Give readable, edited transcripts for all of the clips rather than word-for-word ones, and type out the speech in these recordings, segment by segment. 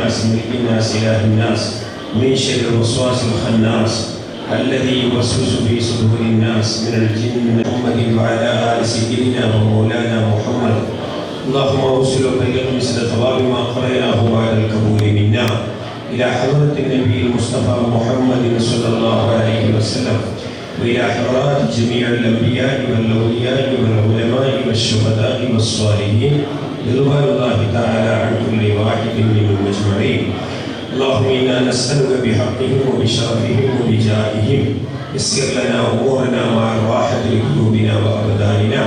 الناس ملك الناس إله الناس من شر الوسواس الخناس الذي يوسوس في صدور الناس من الجنة محمد وعلى آل سيدنا ومولانا محمد. اللهم اوصل وبلغ مثل ثواب ما قرأناه بعد القبول منا إلى حضرة النبي المصطفى محمد صلى الله عليه وسلم، وإلى حضرات جميع الأنبياء والأولياء والعلماء والشهداء والصالحين رضوان الله تعالى عن كل واحد منهم أجمعين. اللهم إنا نسألك بحقهم وبشرفهم وبجاههم يسر لنا أمورنا مع الراحة لقلوبنا وأبداننا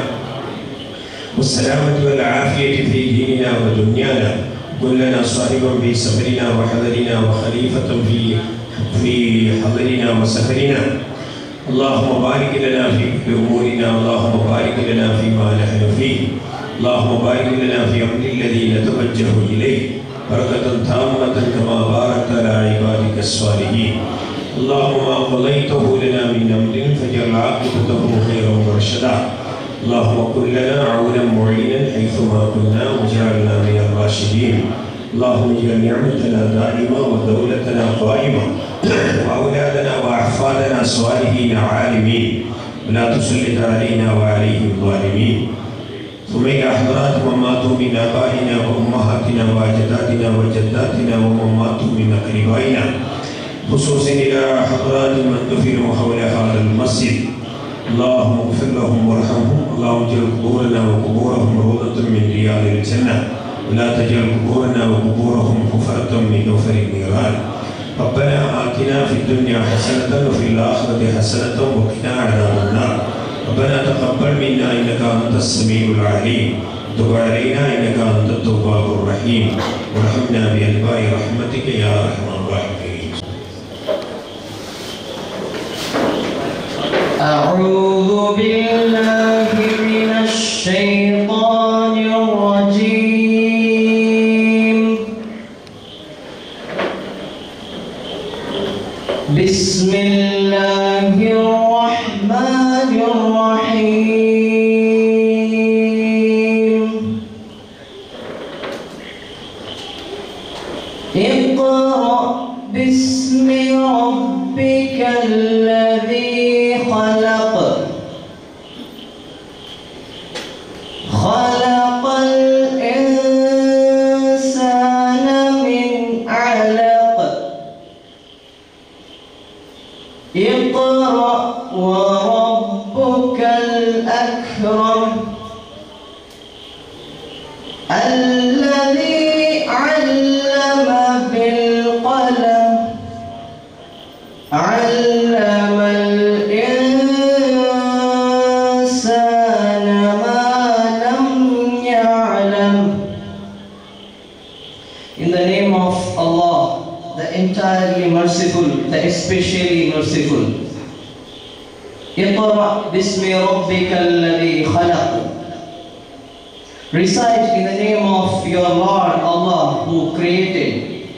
والسلامة والعافية في ديننا ودنيانا. كن لنا صاحبا في سفرنا وحذرنا وخليفة في حضرنا وسفرنا. اللهم بارك لنا في كل أمورنا. اللهم بارك لنا فيما نحن فيه. اللهم بارك لنا في أمر الذي نتوجه إليه بركة تامة كما باركت على عبادك الصالحين. اللهم ما قضيته لنا من أمر فاجعل عاقبته خيرا ورشدا. اللهم كن لنا عونا معينا حيثما كنا واجعلنا من الراشدين. اللهم اجعل نعمتنا دائمة ودولتنا قائمة وأولادنا وأحفادنا صالحين عالمين ولا تسلط علينا وعليهم ظالمين. ثم إلى حضرات من ماتوا من آبائنا وأمهاتنا وأجدادنا وجداتنا ومن ماتوا من أقربائنا، خصوصا إلى حضرات من دفنوا حول هذا المسجد. اللهم اغفر لهم وارحمهم. اللهم اجعل قبورنا وقبورهم روضة من رياض الجنة ولا تجعل قبورنا وقبورهم حفرة من حفر النيران. ربنا آتنا في الدنيا حسنة وفي الآخرة حسنة وقنا عذاب النار. ربنا تقبل منا إنك أنت السميع العليم وتب علينا إنك أنت التواب الرحيم وارحمنا بأنواع رحمتك يا أرحم الراحمين. أعوذ بالله من الشيطان الرجيم. بسم الله الرحمن الرحيم. اقرأ باسم ربك الذي خلق. خلق الإنسان من علق. اقرأ وربك الأكرم الذي علم بالقلم علم الإنسان ما لم يعلم. In the name of Allah, the entirely merciful, the especially merciful. اقرأ باسم ربك الذي خلق. Recite in the name of your Lord Allah who created.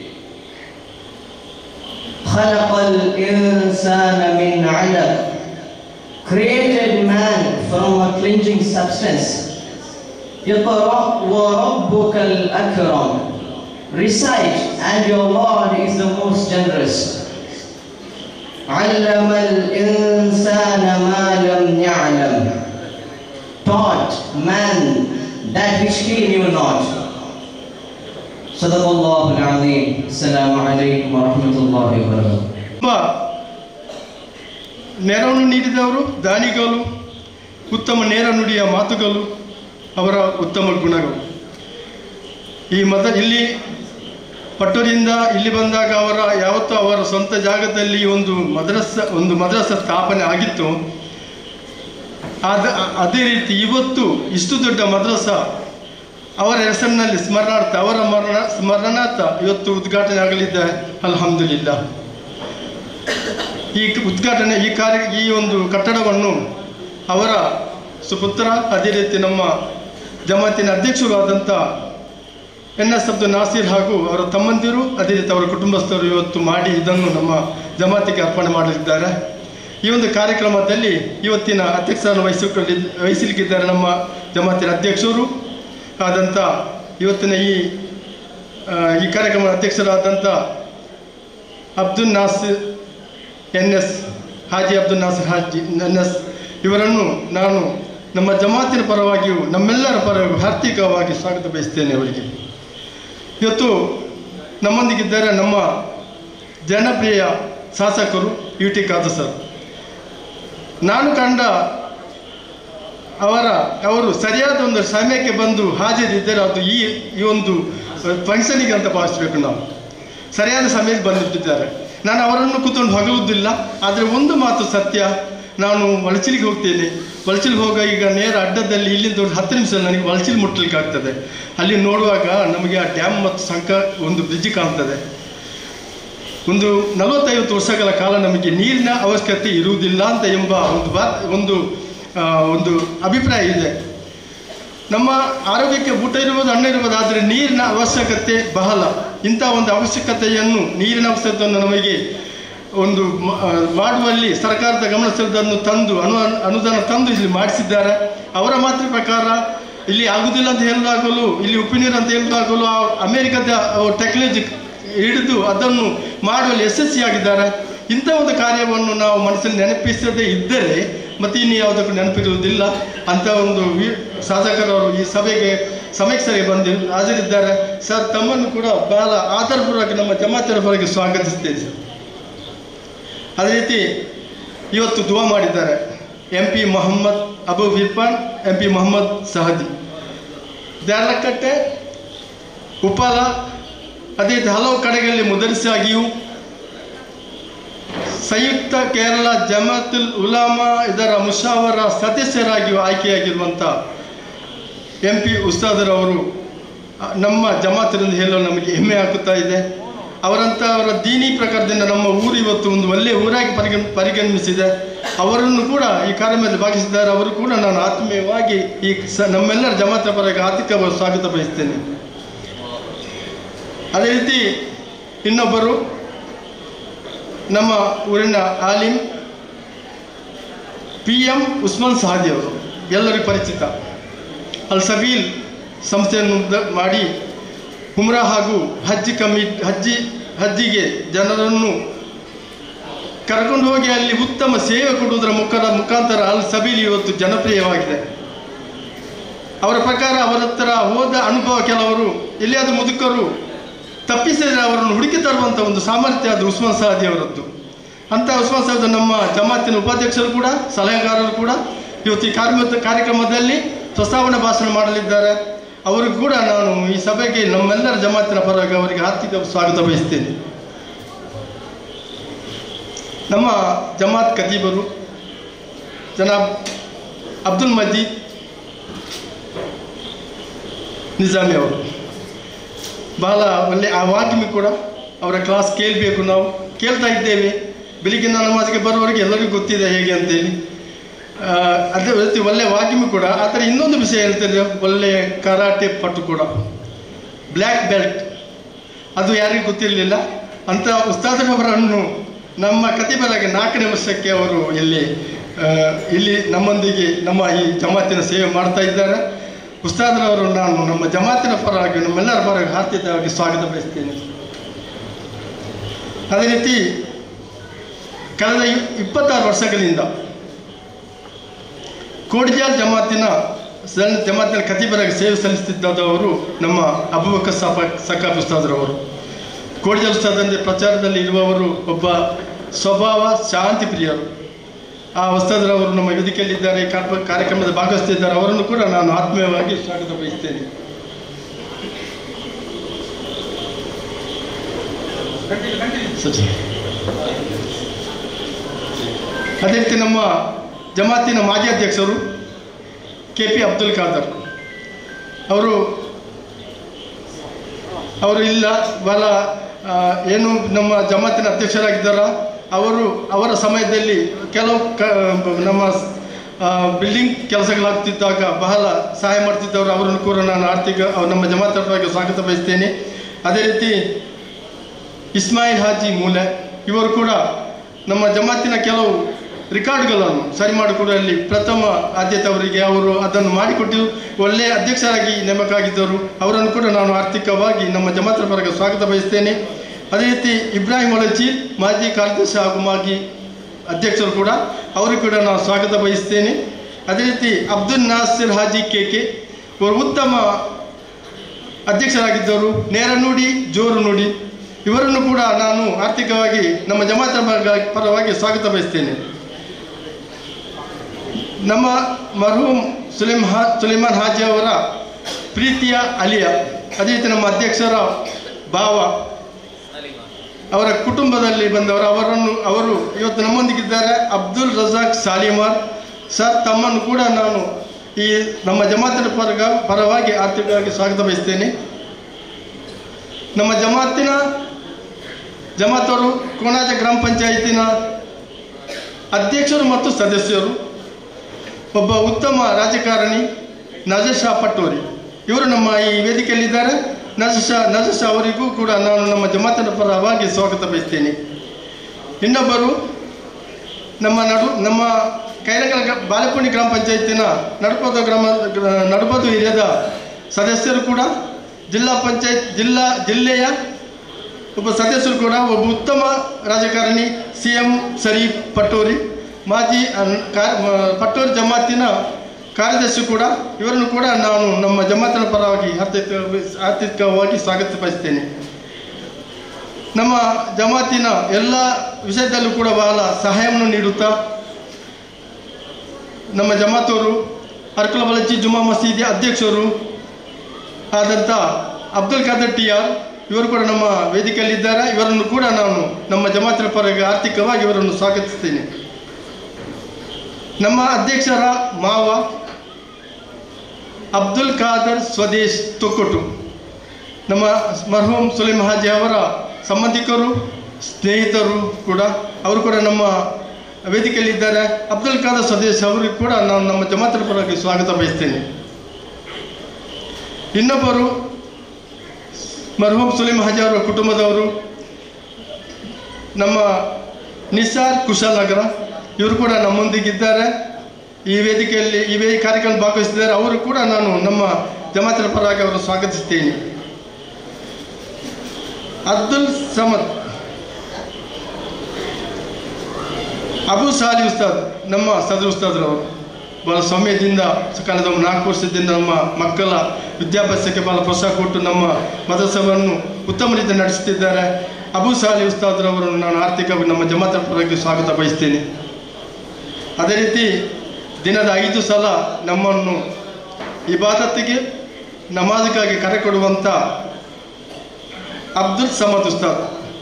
خلق الإنسان من علق. Created man from a clinging substance. اقرأ وربك الأكرم. Recite, and your Lord is the most generous. علم الإنسان ما لم يعلم. Taught man that which he knew not. صدق الله العظيم. السلام عليكم ورحمة الله وبركاته. ನೆರವನ್ನು ನೀಡಿದವರು ದಾನಿಗಳು, ಉತ್ತಮ ನೇರ ನುಡಿಯ ಮಾತುಗಳು, ಅವರ ಉತ್ತಮ ಗುಣಗಳು. ಇಲ್ಲಿ ಪಟ್ಟೂರಿಂದ ಇಲ್ಲಿ ಬಂದಾಗ ಯಾವತ್ತೂ ಅವರ ಸ್ವಂತ ಜಾಗದಲ್ಲಿ ಒಂದು ಮದ್ರಸ ಸ್ಥಾಪನೆ ಆಗಿತ್ತು. ಅದೇ ರೀತಿ ಇವತ್ತು ಇಷ್ಟು ದೊಡ್ಡ ಮದ್ರಸ ಅವರ ಹೆಸರಿನಲ್ಲಿ ಸ್ಮರಣಾರ್ಥ ಇವತ್ತು ಉದ್ಘಾಟನೆ ಆಗಲಿದೆ. ಅಲ್ಹಮ್ದುಲಿಲ್ಲಾ. ಈ ಒಂದು ಕಟ್ಟಡವನ್ನು ಅವರ ಸುಪುತ್ರ, ಅದೇ ರೀತಿ ನಮ್ಮ ಜಮಾತಿನ ಅಧ್ಯಕ್ಷರಾದಂಥ NS ಅಬ್ದುಲ್ ನಾಸೀರ್ ಹಾಗೂ ಅವರ ತಮ್ಮಂದಿರು, ಅದೇ ರೀತಿ ಅವರ ಕುಟುಂಬಸ್ಥರು ಇವತ್ತು ಮಾಡಿ ಇದನ್ನು ನಮ್ಮ ಜಮಾತಿಗೆ ಅರ್ಪಣೆ ಮಾಡಲಿದ್ದಾರೆ. ಈ ಒಂದು ಕಾರ್ಯಕ್ರಮದಲ್ಲಿ ಇವತ್ತಿನ ಅಧ್ಯಕ್ಷರನ್ನು ವಹಿಸಲಿಕ್ಕಿದ್ದಾರೆ ನಮ್ಮ ಜಮಾತಿನ ಅಧ್ಯಕ್ಷರು ಆದಂಥ ಇವತ್ತಿನ ಈ ಈ ಕಾರ್ಯಕ್ರಮದ ಅಧ್ಯಕ್ಷರಾದಂಥ ಅಬ್ದುಲ್ ನಾಸಿರ್ NS ಹಾಜಿ ಅಬ್ದುಲ್ ನಾಸಿರ್ ಹಾಜಿ NS ಇವರನ್ನು ನಾನು ನಮ್ಮ ಜಮಾತಿನ ಪರವಾಗಿಯೂ ನಮ್ಮೆಲ್ಲರ ಪರವಾಗಿಯೂ ಹಾರ್ದಿಕವಾಗಿ ಸ್ವಾಗತ ಬಯಸ್ತೇನೆ. ಅವರಿಗೆ ಇವತ್ತು ನಮ್ಮೊಂದಿಗಿದ್ದಾರೆ ನಮ್ಮ ಜನಪ್ರಿಯ ಶಾಸಕರು UT ಖಾದರ್ ಸರ್. ನಾನು ಕಂಡ ಅವರು ಸರಿಯಾದ ಒಂದು ಸಮಯಕ್ಕೆ ಬಂದು ಹಾಜರಿದ್ದರೆ ಅದು ಈ ಒಂದು ಫಂಕ್ಷನಿಗೆ ಅಂತ ಭಾವಿಸಬೇಕು. ನಾವು ಸರಿಯಾದ ಸಮಯಕ್ಕೆ ಬಂದಿಟ್ಟಿದ್ದಾರೆ. ನಾನು ಅವರನ್ನು ಕೂತ್ಕೊಂಡು ಹೊಗಳುವುದಿಲ್ಲ, ಆದರೆ ಒಂದು ಮಾತು ಸತ್ಯ, ನಾನು ವಲಚಿಲಿಗೆ ಹೋಗ್ತೇನೆ. ವಲಚಿಲಿಗೆ ಹೋಗ ಈಗ ನೇರ ಅಡ್ಡದಲ್ಲಿ ಇಲ್ಲಿಂದ ಒಂದು 10 ನಿಮಿಷ ನನಗೆ ವಲಚಿಲಿ ಮುಟ್ಟಲಿಕ್ಕೆ ಆಗ್ತದೆ. ಅಲ್ಲಿ ನೋಡುವಾಗ ನಮಗೆ ಆ ಡ್ಯಾಮ್ ಮತ್ತು ಒಂದು ಬ್ರಿಡ್ಜ್ ಕಾಣ್ತದೆ. ಒಂದು 40-50 ವರ್ಷಗಳ ಕಾಲ ನಮಗೆ ನೀರಿನ ಅವಶ್ಯಕತೆ ಇರುವುದಿಲ್ಲ ಅಂತ ಎಂಬ ಒಂದು ಅಭಿಪ್ರಾಯ ಇದೆ. ನಮ್ಮ ಆರೋಗ್ಯಕ್ಕೆ ಊಟ ಇರುವುದು ಅನ್ನ ಇರುವುದು, ಆದರೆ ನೀರಿನ ಅವಶ್ಯಕತೆ ಬಹಳ. ಇಂಥ ಒಂದು ಅವಶ್ಯಕತೆಯನ್ನು ನೀರಿನ ಅವಶ್ಯಕತೆಯನ್ನು ನಮಗೆ ಒಂದು ಮಾಡುವಲ್ಲಿ ಸರ್ಕಾರದ ಗಮನ ಸೆಳೆದನ್ನು ತಂದು ಅನುದಾನ ತಂದು ಇಲ್ಲಿ ಮಾಡಿಸಿದ್ದಾರೆ. ಅವರ ಮಾತ್ರ ಪ್ರಕಾರ ಇಲ್ಲಿ ಆಗುವುದಿಲ್ಲ ಅಂತ ಹೇಳಲಾಗಲು, ಇಲ್ಲಿ ಉಪ್ಪು ನೀರು ಅಂತ ಹೇಳಲಾಗಲು ಅಮೇರಿಕದ ಟೆಕ್ನಾಲಜಿ ಹಿಡಿದು ಅದನ್ನು ಮಾಡುವಲ್ಲಿ ಯಶಸ್ವಿಯಾಗಿದ್ದಾರೆ. ಇಂಥ ಒಂದು ಕಾರ್ಯವನ್ನು ನಾವು ಮನಸ್ಸಲ್ಲಿ ನೆನಪಿಸದೇ ಇದ್ದರೆ ಮತ್ತು ಇನ್ನು ಯಾವುದಕ್ಕೂ ನೆನಪಿರುವುದಿಲ್ಲ. ಅಂಥ ಒಂದು ಶಾಸಕರವರು ಈ ಸಭೆಗೆ ಸಮಯಕ್ಕೆ ಸರಿ ಬಂದು ಹಾಜರಿದ್ದಾರೆ. ಸರ್, ತಮ್ಮನ್ನು ಕೂಡ ಬಹಳ ಆಧಾರಪೂರ್ವಕ ನಮ್ಮ ಜಮಾತಿನ ಪರವಾಗಿ ಸ್ವಾಗತಿಸ್ತೇನೆ ಸರ್. ಅದೇ ರೀತಿ ಇವತ್ತು ದುವಾ ಮಾಡಿದ್ದಾರೆ MP ಮೊಹಮ್ಮದ್ ಅಬು ಇರ್ಫಾನ್, MP ಮೊಹಮ್ಮದ್ ಸಹದಿ, ದ್ಯಾರಲಕಟ್ಟೆ, ಉಪ್ಪಾಲ, ಅದೇ ರೀತಿ ಹಲವು ಕಡೆಗಳಲ್ಲಿ ಮುದರಿಸಾಗಿಯೂ ಸಂಯುಕ್ತ ಕೇರಳ ಜಮಾತುಲ್ ಉಲಾಮಾ ಇದರ ಮುಷಾವರ ಸದಸ್ಯರಾಗಿಯೂ ಆಯ್ಕೆಯಾಗಿರುವಂಥ MP ಉಸ್ತಾದರವರು ನಮ್ಮ ಜಮಾತಿನಿಂದ ಹೇಳಲು ನಮಗೆ ಹೆಮ್ಮೆ ಆಗುತ್ತಾ ಇದೆ. ಅವರ ದೀನಿ ಪ್ರಕಾರದಿಂದ ನಮ್ಮ ಊರು ಇವತ್ತು ಒಂದು ಒಳ್ಳೆಯ ಊರಾಗಿ ಪರಿಗಣಿಸಿದೆ. ಅವರನ್ನು ಕೂಡ ಈ ಕಾರ್ಯಕ್ರಮದಲ್ಲಿ ಭಾಗಿಸಿದ್ದಾರೆ. ಅವರು ಕೂಡ ನಾನು ಆತ್ಮೀಯವಾಗಿ ಈ ನಮ್ಮೆಲ್ಲರ ಜಮಾತಿನ ಪರವಾಗಿ ಆರ್ಥಿಕವಾಗಿ ಸ್ವಾಗತ ಬಯಸ್ತೇನೆ. ಅದೇ ರೀತಿ ಇನ್ನೊಬ್ಬರು ನಮ್ಮ ಊರಿನ ಆಲಿಮ್ PM ಉಸ್ಮಾನ್ ಸಹದಿ ಅವರು, ಎಲ್ಲರಿಗೂ ಪರಿಚಿತ. ಅಲ್ ಸಬೀಲ್ ಸಂಸ್ಥೆಯನ್ನು ಮಾಡಿ ಉಮ್ರಾ ಹಾಗೂ ಹಜ್ಜಿಗೆ ಜನರನ್ನು ಕರ್ಕೊಂಡು ಹೋಗಿ ಅಲ್ಲಿ ಉತ್ತಮ ಸೇವೆ ಕೊಡುವುದರ ಮುಖಾಂತರ ಅಲ್ ಸಬೀಲ್ ಇವತ್ತು ಜನಪ್ರಿಯವಾಗಿದೆ. ಅವರ ಪ್ರಕಾರ ಅವರ ಹತ್ರ ಹೋದ ಅನುಭವ ಕೆಲವರು ಎಲ್ಲಿಯಾದ ಮುದುಕರು ತಪ್ಪಿಸಿದರೆ ಅವರನ್ನು ಹುಡುಕಿ ತರುವಂಥ ಒಂದು ಸಾಮರ್ಥ್ಯ ಅದು ಉಸ್ಮಾನ್ ಸಹದಿ ಅವರದ್ದು. ಅಂಥ ಉಸ್ಮಾನ್ ಸಹದಿ ನಮ್ಮ ಜಮಾತಿನ ಉಪಾಧ್ಯಕ್ಷರು ಕೂಡ ಸಲಹೆಗಾರರು ಕೂಡ ಇವತ್ತು ಈ ಕಾರ್ಯಕ್ರಮದಲ್ಲಿ ಪ್ರಸ್ತಾವನೆ ಭಾಷಣ ಮಾಡಲಿದ್ದಾರೆ. ಅವರಿಗೂ ಕೂಡ ನಾನು ಈ ಸಭೆಗೆ ನಮ್ಮೆಲ್ಲರ ಜಮಾತಿನ ಪರವಾಗಿ ಅವರಿಗೆ ಆರ್ಥಿಕ ಸ್ವಾಗತ ಬಯಸ್ತೇನೆ. ನಮ್ಮ ಜಮಾತ್ ಖತೀಬರು ಜನಾಬ್ ಅಬ್ದುಲ್ ಮಜೀದ್ ನಿಜಾಮಿ ಅವರು ಬಹಳ ಒಳ್ಳೆ ಆ ವಾಕಿಮಿ ಕೂಡ ಅವರ ಕ್ಲಾಸ್ ಕೇಳಬೇಕು. ನಾವು ಕೇಳ್ತಾ ಇದ್ದೇವೆ. ಬೆಳಿಗ್ಗಿನ ನಮಾಜ್ಗೆ ಬರುವವರೆಗೆ ಎಲ್ಲರಿಗೂ ಗೊತ್ತಿದೆ ಹೇಗೆ ಅಂತೇಳಿ. ಅದೇ ರೀತಿ ಒಳ್ಳೆಯ ವಾಕಿಮಿ ಕೂಡ. ಆ ಥರ ಇನ್ನೊಂದು ವಿಷಯ ಹೇಳ್ತಾರೆ, ಒಳ್ಳೆಯ ಕರಾಟೆ ಪಟು ಕೂಡ, ಬ್ಲ್ಯಾಕ್ ಬೆಲ್ಟ್. ಅದು ಯಾರಿಗೂ ಗೊತ್ತಿರಲಿಲ್ಲ. ಅಂಥ ಉಸ್ತಾದರವರನ್ನು ನಮ್ಮ ಖತೀಬರಾಗಿ 4ನೇ ವರ್ಷಕ್ಕೆ ಅವರು ಇಲ್ಲಿ ನಮ್ಮೊಂದಿಗೆ ನಮ್ಮ ಈ ಜಮಾತಿನ ಸೇವೆ ಮಾಡ್ತಾ ಇದ್ದಾರೆ. ಉಸ್ತಾದರವರು ನಾನು ನಮ್ಮ ಜಮಾತಿನ ಪರವಾಗಿ ನಮ್ಮೆಲ್ಲರ ಪರವಾಗಿ ಹಾರ್ದಿಕವಾಗಿ ಸ್ವಾಗತ ಬಯಸ್ತೇನೆ. ಅದೇ ರೀತಿ ಕಳೆದ 26 ವರ್ಷಗಳಿಂದ ಕೋಡಿಜಾಲ್ ಜಮಾತಿನ ಖತೀಬರಾಗಿ ಸೇವೆ ಸಲ್ಲಿಸುತ್ತಿದ್ದವರು ನಮ್ಮ ಅಬೂಬಕರ್ ಸಕಾಫ್ ಉಸ್ತಾದರವರು. ಕೋಡಿಜಾಲ್ ಉಸ್ತಾದಂತೆ ಪ್ರಚಾರದಲ್ಲಿ ಇರುವವರು ಒಬ್ಬ ಸ್ವಭಾವ ಶಾಂತಿ ಪ್ರಿಯರು. ಆ ಉಸ್ತಾದರವರು ನಮ್ಮ ವೇದಿಕೆಯಲ್ಲಿದ್ದಾರೆ, ಕಾರ್ಯಕ್ರಮದ ಭಾಗವಹಿಸುತ್ತಿದ್ದಾರೆ. ಅವರನ್ನು ಕೂಡ ನಾನು ಆತ್ಮೀಯವಾಗಿ ಸ್ವಾಗತ ಬಯಸ್ತೇನೆ. ಅದೇ ರೀತಿ ನಮ್ಮ ಜಮಾತಿನ ಮಾಜಿ ಅಧ್ಯಕ್ಷರು KP ಅಬ್ದುಲ್ ಖಾದರ್ ಅವರು ಇಲ್ಲ ಬಹಳ ಏನು ನಮ್ಮ ಜಮಾತಿನ ಅಧ್ಯಕ್ಷರಾಗಿದ್ದಾರ. ಅವರ ಸಮಯದಲ್ಲಿ ಕೆಲವು ನಮ್ಮ ಬಿಲ್ಡಿಂಗ್ ಕೆಲಸಗಳಾಗ್ತಿದ್ದಾಗ ಬಹಳ ಸಹಾಯ ಮಾಡ್ತಿದ್ದವರು. ಅವರನ್ನು ಕೂಡ ನಾನು ನಮ್ಮ ಜಮಾತಿನ ಪರವಾಗಿ ಸ್ವಾಗತ ಬಯಸ್ತೇನೆ. ಅದೇ ರೀತಿ ಇಸ್ಮಾಯಿಲ್ ಹಾಜಿ ಮೂಲೆ ಇವರು ಕೂಡ ನಮ್ಮ ಜಮಾತಿನ ಕೆಲವು ರೆಕಾರ್ಡ್ಗಳನ್ನು ಸರಿ ಮಾಡಿಕೊಡುವಲ್ಲಿ ಪ್ರಥಮ ಆದ್ಯತೆ ಅವರಿಗೆ. ಅವರು ಅದನ್ನು ಮಾಡಿಕೊಟ್ಟು ಒಳ್ಳೆಯ ಅಧ್ಯಕ್ಷರಾಗಿ ನೇಮಕ ಆಗಿದ್ದರು. ಅವರನ್ನು ಕೂಡ ನಾನು ಆರ್ಥಿಕವಾಗಿ ನಮ್ಮ ಜಮಾತರ ಪರವಾಗಿ ಸ್ವಾಗತ ಬಯಸ್ತೇನೆ. ಅದೇ ರೀತಿ ಇಬ್ರಾಹಿಂ ಒಳಜಿ ಮಾಜಿ ಕಾರ್ಯದರ್ಶಿ ಹಾಗೂ ಮಾಜಿ ಅಧ್ಯಕ್ಷರು ಕೂಡ ಅವರು ಕೂಡ ನಾನು ಸ್ವಾಗತ ಬಯಸ್ತೇನೆ. ಅದೇ ರೀತಿ ಅಬ್ದುಲ್ ನಾಸಿರ್ ಹಾಜಿ ಕೆಕೆ ಅವರು ಉತ್ತಮ ಅಧ್ಯಕ್ಷರಾಗಿದ್ದರು. ನೇರ ನುಡಿ ಜೋರು ನುಡಿ ಇವರನ್ನು ಕೂಡ ನಾನು ಆರ್ಥಿಕವಾಗಿ ನಮ್ಮ ಜಮಾತರ ಪರವಾಗಿ ಸ್ವಾಗತ ಬಯಸ್ತೇನೆ. ನಮ್ಮ ಮರ್ಹೂಮ್ ಸುಲೈಮಾನ್ ಹಾಜಿ ಅವರ ಪ್ರೀತಿಯ ಅಲಿಯ, ಅದೇ ರೀತಿ ನಮ್ಮ ಅಧ್ಯಕ್ಷರ ಭಾವ, ಅವರ ಕುಟುಂಬದಲ್ಲಿ ಬಂದವರು ಅವರು ಇವತ್ತು ನಮ್ಮೊಂದಿಗಿದ್ದಾರೆ. ಅಬ್ದುಲ್ ರಜಾಕ್ ಸಾಲಿಮಾರ್ ಸರ್, ತಮ್ಮನ್ನು ಕೂಡ ನಾನು ಈ ನಮ್ಮ ಜಮಾತಿನ ಪರವಾಗಿ ಆರ್ಥಿಕವಾಗಿ ಸ್ವಾಗತ ಬಯಸ್ತೇನೆ. ನಮ್ಮ ಜಮಾತವರು ಕೋಣಾಜ ಗ್ರಾಮ ಪಂಚಾಯಿತಿನ ಅಧ್ಯಕ್ಷರು ಮತ್ತು ಸದಸ್ಯರು, ಒಬ್ಬ ಉತ್ತಮ ರಾಜಕಾರಣಿ ನಜರ್ ಶಾ ಪಟೋರಿ ಇವರು ನಮ್ಮ ಈ ವೇದಿಕೆಯಲ್ಲಿದ್ದಾರೆ. ನಜರ್ ಶಾ ಅವರಿಗೂ ಕೂಡ ನಾನು ನಮ್ಮ ಜಮಾತಿನ ಪರವಾಗಿ ಸ್ವಾಗತ ಬಯಸ್ತೇನೆ. ಇನ್ನೊಬ್ಬರು ನಮ್ಮ ಕೈಲಕಲ ಬಾಲೆಪುಣಿ ಗ್ರಾಮ ಪಂಚಾಯತಿನ ನಡುಪದು ಹಿರಿಯದ ಸದಸ್ಯರು ಕೂಡ, ಜಿಲ್ಲೆಯ ಒಬ್ಬ ಸದಸ್ಯರು ಕೂಡ, ಒಬ್ಬ ಉತ್ತಮ ರಾಜಕಾರಣಿ CM ಶರೀಫ್ ಪಟೋರಿ, ಮಾಜಿ ಪಟೋರಿ ಜಮಾತಿನ ಕಾರ್ಯದರ್ಶಿ ಕೂಡ. ಇವರನ್ನು ಕೂಡ ನಾನು ನಮ್ಮ ಜಮಾತಿನ ಪರವಾಗಿ ಆರ್ಥಿಕವಾಗಿ ಸ್ವಾಗತ ಬಯಸ್ತೇನೆ. ನಮ್ಮ ಜಮಾತಿನ ಎಲ್ಲ ವಿಷಯದಲ್ಲೂ ಕೂಡ ಬಹಳ ಸಹಾಯವನ್ನು ನೀಡುತ್ತಾ ನಮ್ಮ ಜಮಾತವರು ಅರ್ಕಲಬಲಜಿ ಜುಮಾ ಮಸೀದಿ ಅಧ್ಯಕ್ಷರು ಆದಂಥ ಅಬ್ದುಲ್ ಖಾದರ್ TR ಇವರು ಕೂಡ ನಮ್ಮ ವೇದಿಕೆಯಲ್ಲಿದ್ದಾರೆ. ಇವರನ್ನು ಕೂಡ ನಾನು ನಮ್ಮ ಜಮಾತಿನ ಪರವಾಗಿ ಆರ್ಥಿಕವಾಗಿ ಇವರನ್ನು ಸ್ವಾಗತಿಸ್ತೇನೆ. ನಮ್ಮ ಅಧ್ಯಕ್ಷರ ಮಾವ ಅಬ್ದುಲ್ ಖಾದರ್ ಸ್ವದೇಶ್ ತೊಕ್ಕೊಟ್ಟು, ನಮ್ಮ ಮರ್ಹೂಮ್ ಸುಲೈಮಾನ್ ಹಾಜಿ ಅವರ ಸಂಬಂಧಿಕರು ಸ್ನೇಹಿತರು ಕೂಡ, ಅವರು ಕೂಡ ನಮ್ಮ ವೇದಿಕೆಯಲ್ಲಿದ್ದಾರೆ. ಅಬ್ದುಲ್ ಖಾದರ್ ಸ್ವದೇಶ್ ಅವರಿಗೆ ಕೂಡ ನಾನು ನಮ್ಮ ಜಮಾತಿನ ಪರವಾಗಿ ಸ್ವಾಗತ ಬಯಸ್ತೇನೆ. ಇನ್ನೊಬ್ಬರು ಮರ್ಹೂಮ್ ಸುಲೈಮಾನ್ ಹಾಜಿ ಅವರ ಕುಟುಂಬದವರು ನಮ್ಮ ನಿಸಾರ್ ಕುಶಾಲನಗರ ಇವರು ಕೂಡ ನಮ್ಮೊಂದಿಗಿದ್ದಾರೆ. ಈ ವೇದಿಕೆಯಲ್ಲಿ ಕಾರ್ಯಕ್ರಮ ಭಾಗವಹಿಸಿದ್ದಾರೆ. ಅವರು ಕೂಡ ನಾನು ನಮ್ಮ ಜಮಾತಿನ ಪರವಾಗಿ ಅವರು ಸ್ವಾಗತಿಸುತ್ತೇನೆ. ಅಬ್ದುಲ್ ಸಮದ್ ಅಬು ಸಾಲಿ ಉಸ್ತಾದ್ ನಮ್ಮ ಸದರ್ ಉಸ್ತಾದ್ರವರು ಬಹಳ ಸೌಮ್ಯದಿಂದ ಕಳೆದ 4 ವರ್ಷದಿಂದ ನಮ್ಮ ಮಕ್ಕಳ ವಿದ್ಯಾಭ್ಯಾಸಕ್ಕೆ ಬಹಳ ಪ್ರೋತ್ಸಾಹ ಕೊಟ್ಟು ನಮ್ಮ ಮದರಸವನ್ನು ಉತ್ತಮ ರೀತಿಯಲ್ಲಿ ನಡೆಸುತ್ತಿದ್ದಾರೆ. ಅಬು ಸಾಲಿ ಉಸ್ತಾದ್ರವರನ್ನು ನಾನು ಆರ್ಥಿಕವಾಗಿ ನಮ್ಮ ಜಮಾತಿನ ಪರವಾಗಿ ಸ್ವಾಗತ ಬಯಸ್ತೇನೆ. ಅದೇ ರೀತಿ ದಿನದ 5 ಸಲ ನಮ್ಮನ್ನು ಇಬಾದತ್ತಿಗೆ ನಮಾಜ್ಗಾಗಿ ಕರೆ ಕೊಡುವಂಥ ಅಬ್ದುಲ್ ಸಮದ್ ಉಸ್ತಾದ್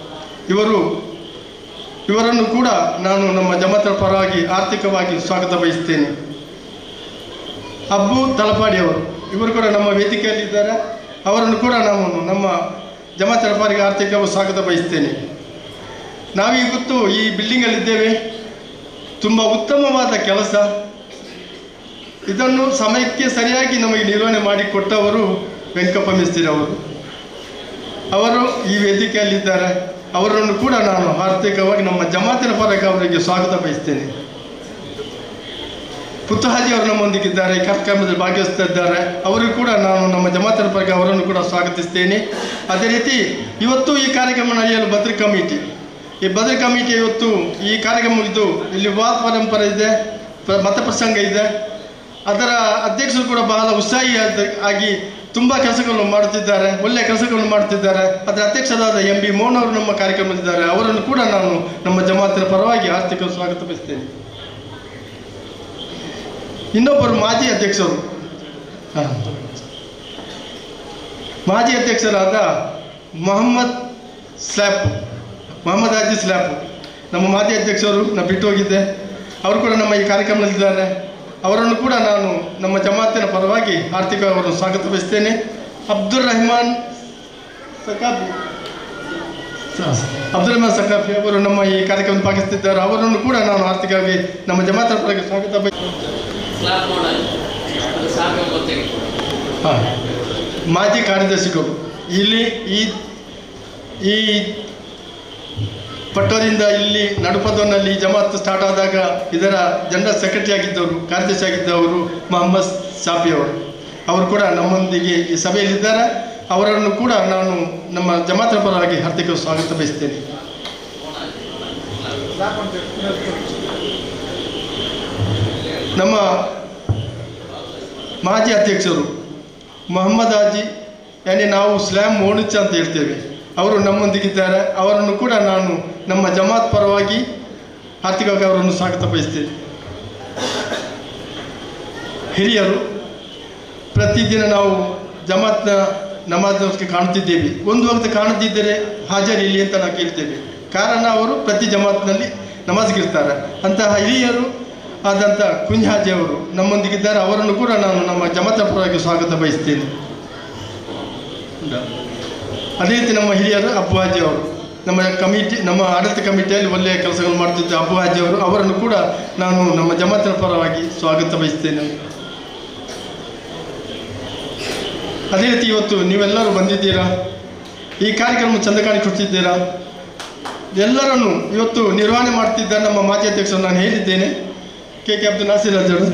ಇವರನ್ನು ಕೂಡ ನಾನು ನಮ್ಮ ಜಮಾತಿನ ಪರವಾಗಿ ಆರ್ಥಿಕವಾಗಿ ಸ್ವಾಗತ ಬಯಸ್ತೇನೆ. ಅಬ್ಬು ತಲಪಾಡಿ ಇವರು ಕೂಡ ನಮ್ಮ ವೇದಿಕೆಯಲ್ಲಿದ್ದಾರೆ. ಅವರನ್ನು ಕೂಡ ನಾನು ನಮ್ಮ ಜಮಾತಿನ ಪರವಾಗಿ ಆರ್ಥಿಕವಾಗಿ ಸ್ವಾಗತ ಬಯಸ್ತೇನೆ. ನಾವೀಗೊತ್ತು ಈ ಬಿಲ್ಡಿಂಗಲ್ಲಿದ್ದೇವೆ. ತುಂಬ ಉತ್ತಮವಾದ ಕೆಲಸ, ಇದನ್ನು ಸಮಯಕ್ಕೆ ಸರಿಯಾಗಿ ನಮಗೆ ನಿರ್ವಹಣೆ ಮಾಡಿಕೊಟ್ಟವರು ವೆಂಕಪ್ಪ ಮಿಸ್ತ್ರಿ ಅವರು ಈ ವೇದಿಕೆಯಲ್ಲಿದ್ದಾರೆ. ಅವರನ್ನು ಕೂಡ ನಾನು ಆರ್ಥಿಕವಾಗಿ ನಮ್ಮ ಜಮಾತಿನ ಪರವಾಗಿ ಅವರಿಗೆ ಸ್ವಾಗತ ಬಯಸ್ತೇನೆ. ಪುತ್ತಹಾಜಿ ಅವರು ನಮ್ಮೊಂದಿಗಿದ್ದಾರೆ, ಕಾರ್ಯಕ್ರಮದಲ್ಲಿ ಭಾಗವಹಿಸುತ್ತಿದ್ದಾರೆ. ಅವರಿಗೂ ಕೂಡ ನಾನು ನಮ್ಮ ಜಮಾತಿನ ಪರವಾಗಿ ಅವರನ್ನು ಕೂಡ ಸ್ವಾಗತಿಸ್ತೇನೆ. ಅದೇ ರೀತಿ ಇವತ್ತು ಈ ಕಾರ್ಯಕ್ರಮ ನಡೆಯಲು ಭದ್ರ ಕಮಿಟಿ ಇವತ್ತು ಈ ಕಾರ್ಯಕ್ರಮ ಮುಗಿದು ಇಲ್ಲಿ ವಾದ ಪರಂಪರೆ ಇದೆ, ಮತ ಪ್ರಸಂಗ ಇದೆ. ಅದರ ಅಧ್ಯಕ್ಷರು ಕೂಡ ಬಹಳ ಉತ್ಸಾಹಿಯಾಗಿ ತುಂಬ ಕೆಲಸಗಳನ್ನು ಮಾಡುತ್ತಿದ್ದಾರೆ, ಒಳ್ಳೆಯ ಕೆಲಸಗಳನ್ನು ಮಾಡುತ್ತಿದ್ದಾರೆ. ಅದರ ಅಧ್ಯಕ್ಷರಾದ MB ಮೋಹನ್ ಅವರು ನಮ್ಮ ಕಾರ್ಯಕ್ರಮದಲ್ಲಿದ್ದಾರೆ. ಅವರನ್ನು ಕೂಡ ನಾನು ನಮ್ಮ ಜಮಾತಿನ ಪರವಾಗಿ ಆರ್ಥಿಕ ಸ್ವಾಗತ ಬಯಸ್ತೇನೆ. ಇನ್ನೊಬ್ಬರು ಮಾಜಿ ಅಧ್ಯಕ್ಷರಾದ ಮೊಹಮ್ಮದ್ ಹಾಜಿ ಸ್ಲ್ಯಾಪ್ ನಮ್ಮ ಮಾಜಿ ಅಧ್ಯಕ್ಷರು ನಾನು ಬಿಟ್ಟು ಹೋಗಿದ್ದೆ. ಅವರು ಕೂಡ ನಮ್ಮ ಈ ಕಾರ್ಯಕ್ರಮದಲ್ಲಿದ್ದಾರೆ. ಅವರನ್ನು ಕೂಡ ನಾನು ನಮ್ಮ ಜಮಾತಿನ ಪರವಾಗಿ ಆರ್ಥಿಕವಾಗಿ ಅವರನ್ನು ಸ್ವಾಗತ ಬಯಸ್ತೇನೆ. ಅಬ್ದುಲ್ ರಹಮಾನ್ ಸಕಾಫಿ ಅವರು ನಮ್ಮ ಈ ಕಾರ್ಯಕ್ರಮ ಭಾಗವಹಿಸುತ್ತಿದ್ದಾರೆ. ಅವರನ್ನು ಕೂಡ ನಾನು ಆರ್ಥಿಕವಾಗಿ ನಮ್ಮ ಜಮಾತಿನ ಪರವಾಗಿ ಸ್ವಾಗತ ಮಾಜಿ ಕಾರ್ಯದರ್ಶಿಗಳು ಇಲ್ಲಿ ಪಟ್ಟೋದಿಂದ ಇಲ್ಲಿ ನಡುಪದವನಲ್ಲಿ ಜಮಾತ್ ಸ್ಟಾರ್ಟ್ ಆದಾಗ ಇದರ ಜನರಲ್ ಸೆಕ್ರೆಟರಿ ಆಗಿದ್ದವರು, ಕಾರ್ಯದರ್ಶಿ ಆಗಿದ್ದವರು ಮೊಹಮ್ಮದ್ ಸಾಫಿ ಅವರು ಕೂಡ ನಮ್ಮೊಂದಿಗೆ ಈ ಸಭೆಯಲ್ಲಿದ್ದಾರೆ. ಅವರನ್ನು ಕೂಡ ನಾನು ನಮ್ಮ ಜಮಾತಿನ ಪರವಾಗಿ ಹಾರ್ದಿಕ ಸ್ವಾಗತ ಬಯಸ್ತೇನೆ. ನಮ್ಮ ಮಾಜಿ ಅಧ್ಯಕ್ಷರು ಮೊಹಮ್ಮದ್ ಹಾಜಿ, ನಾವು ಸ್ಲ್ಯಾಮ್ ಮೋಣಿಚ ಅಂತ ಹೇಳ್ತೇವೆ, ಅವರು ನಮ್ಮೊಂದಿಗಿದ್ದಾರೆ. ಅವರನ್ನು ಕೂಡ ನಾನು ನಮ್ಮ ಜಮಾತ್ ಪರವಾಗಿ ಆರ್ಥಿಕವಾಗಿ ಅವರನ್ನು ಸ್ವಾಗತ ಬಯಸ್ತೇನೆ. ಹಿರಿಯರು, ಪ್ರತಿದಿನ ನಾವು ಜಮಾತ್ನ ನಮಾಜ್ಗೆ ಕಾಣುತ್ತಿದ್ದೇವೆ. ಒಂದು ವಕ್ತ ಕಾಣುತ್ತಿದ್ದರೆ ಹಾಜರಿಲ್ಲಿ ಅಂತ ನಾವು ಕೇಳ್ತೇವೆ. ಕಾರಣ ಅವರು ಪ್ರತಿ ಜಮಾತ್ನಲ್ಲಿ ನಮಾಜ್ಗಿರ್ತಾರೆ. ಅಂತಹ ಹಿರಿಯರು ಆದಂಥ ಕುಂಜ್ ಹಾಜಿ ಅವರು ನಮ್ಮೊಂದಿಗಿದ್ದಾರೆ. ಅವರನ್ನು ಕೂಡ ನಾನು ನಮ್ಮ ಜಮಾತ್ನ ಪರವಾಗಿ ಸ್ವಾಗತ ಬಯಸ್ತೇನೆ. ಅದೇ ರೀತಿ ನಮ್ಮ ಹಿರಿಯರು ಅಬ್ಬು ಹಾಜಿ ಅವರು, ನಮ್ಮ ಆಡಳಿತ ಕಮಿಟಿಯಲ್ಲಿ ಒಳ್ಳೆಯ ಕೆಲಸಗಳು ಮಾಡ್ತಿದ್ದ ಅಬ್ಬು ಹಾಜಿ ಅವರು, ಅವರನ್ನು ಕೂಡ ನಾನು ನಮ್ಮ ಜಮಾತಿನ ಪರವಾಗಿ ಸ್ವಾಗತ ಬಯಸ್ತೇನೆ. ಅದೇ ರೀತಿ ಇವತ್ತು ನೀವೆಲ್ಲರೂ ಬಂದಿದ್ದೀರಾ, ಈ ಕಾರ್ಯಕ್ರಮ ಚಂದ ಕಾಣಿಕೊಡ್ತಿದ್ದೀರಾ. ಎಲ್ಲರನ್ನು ಇವತ್ತು ನಿರ್ವಹಣೆ ಮಾಡ್ತಿದ್ದ ನಮ್ಮ ಮಾಜಿ ಅಧ್ಯಕ್ಷರು ನಾನು ಹೇಳಿದ್ದೇನೆ, ಕೆ ಅಬ್ದುಲ್ ನಾಸೀರ್ ಅಜರು.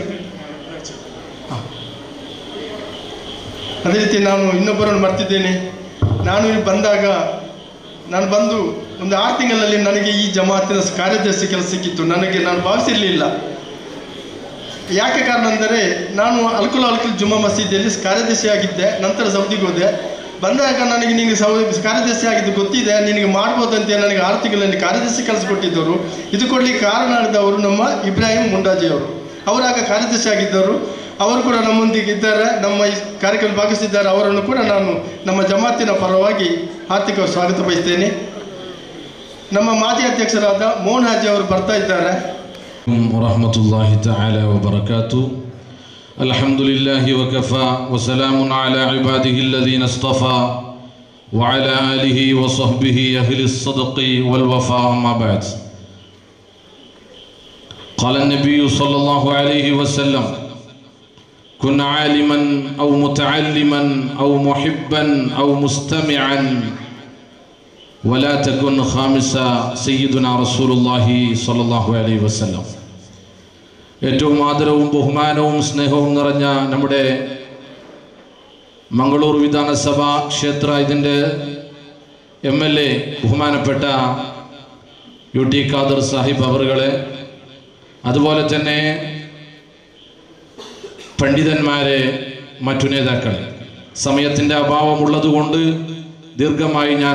ಅದೇ ರೀತಿ ನಾನು ಇನ್ನೊಬ್ಬರನ್ನು ಮರ್ತಿದ್ದೇನೆ. ನಾನು ನಾನು ಬಂದು ಒಂದು 6 ತಿಂಗಳಲ್ಲಿ ನನಗೆ ಈ ಜಮಾತಿನ ಕಾರ್ಯದರ್ಶಿ ಕೆಲಸ ಸಿಕ್ಕಿತ್ತು. ನಾನು ಭಾವಿಸಿರಲಿಲ್ಲ. ಯಾಕೆ ಕಾರಣ ಅಂದರೆ ನಾನು ಅಲ್ಕುಲ್ ಜುಮಾ ಮಸೀದಿಯಲ್ಲಿ ಕಾರ್ಯದರ್ಶಿ ಆಗಿದ್ದೆ. ನಂತರ ಸೌದಿಗೆ ಹೋದೆ. ಬಂದಾಗ ನನಗೆ ನಿನಗೆ ಕಾರ್ಯದರ್ಶಿ ಆಗಿದ್ದು ಗೊತ್ತಿದೆ, ನಿನಗೆ ಮಾಡ್ಬೋದಂತೆ ನನಗೆ 6 ತಿಂಗಳಲ್ಲಿ ಕಾರ್ಯದರ್ಶಿ ಕೆಲಸ ಕೊಟ್ಟಿದ್ದರು. ಇದು ಕೊಡಲಿಕ್ಕೆ ಕಾರಣ ಆಗಿದ್ದವರು ನಮ್ಮ ಇಬ್ರಾಹಿಂ ಮುಂಡಾಜಿಯವರು. ಅವರಾಗ ಕಾರ್ಯದರ್ಶಿ ಆಗಿದ್ದರು. ಅವರು ಕೂಡ ನಮ್ಮೊಂದಿಗೆ ಇದ್ದಾರೆ, ನಮ್ಮ ಈ ಕಾರ್ಯಕ್ರಮ ಭಾಗಿಸಿದ್ದಾರೆ. ಅವರನ್ನು ಕೂಡ ನಾನು ನಮ್ಮ ಜಮಾತಿನ ಪರವಾಗಿ ಆರ್ಥಿಕ ಸ್ವಾಗತ ಬಯಸ್ತೇನೆ. ನಮ್ಮ ಮಾಜಿ ಅಧ್ಯಕ್ಷರಾದ ಮೋಹನ್ ಹಾಜಿ ಅವರು ಬರ್ತಾ ಇದ್ದಾರೆ. ವರಹಮತುಲ್ಲಾಹಿ ತಆಲಾ ವಬರಕಾತು. ಅಲ್ಹಮ್ದುಲಿಲ್ಲಾಹಿ ವಕಫಾ ವಸಲಾಮುನ್ ಅಲಾ ಇಬಾದಿಹಿ ಅಲ್ಲದೀನ ಇಸ್ತಫಾ ವಅಲಾ ಆಲಿಹಿ ವಸಹ್ಬಿಹಿ ಅಹ್ಲಿಸ್ ಸದ್ಕಿ ವಲ್ ವಫಾ. ಅಮ್ಮಾ ಬಅದ್. قال النبي صلى الله عليه وسلم: كن عالما أو متعلما أو محبا أو مستمعا ولا تكن خامسا. سيدنا رسول الله صلى الله عليه وسلم. ഏറ്റവും ആദരവും ബഹുമാനവും സ്നേഹവും നിറഞ്ഞ നമ്മുടെ മംഗളൂർ വിധാനസഭാ ക്ഷേത്ര ഇതിൻ്റെ MLA ബഹുമാനപ്പെട്ട UT ഖാദർ സാഹിബ് അവറുകളെ, അതുപോലെ തന്നെ പണ്ഡിതന്മാരെ, മറ്റു നേതാക്കളെ, സമയത്തിൻ്റെ അഭാവമുള്ളതുകൊണ്ട് ദീർഘമായി ഞാൻ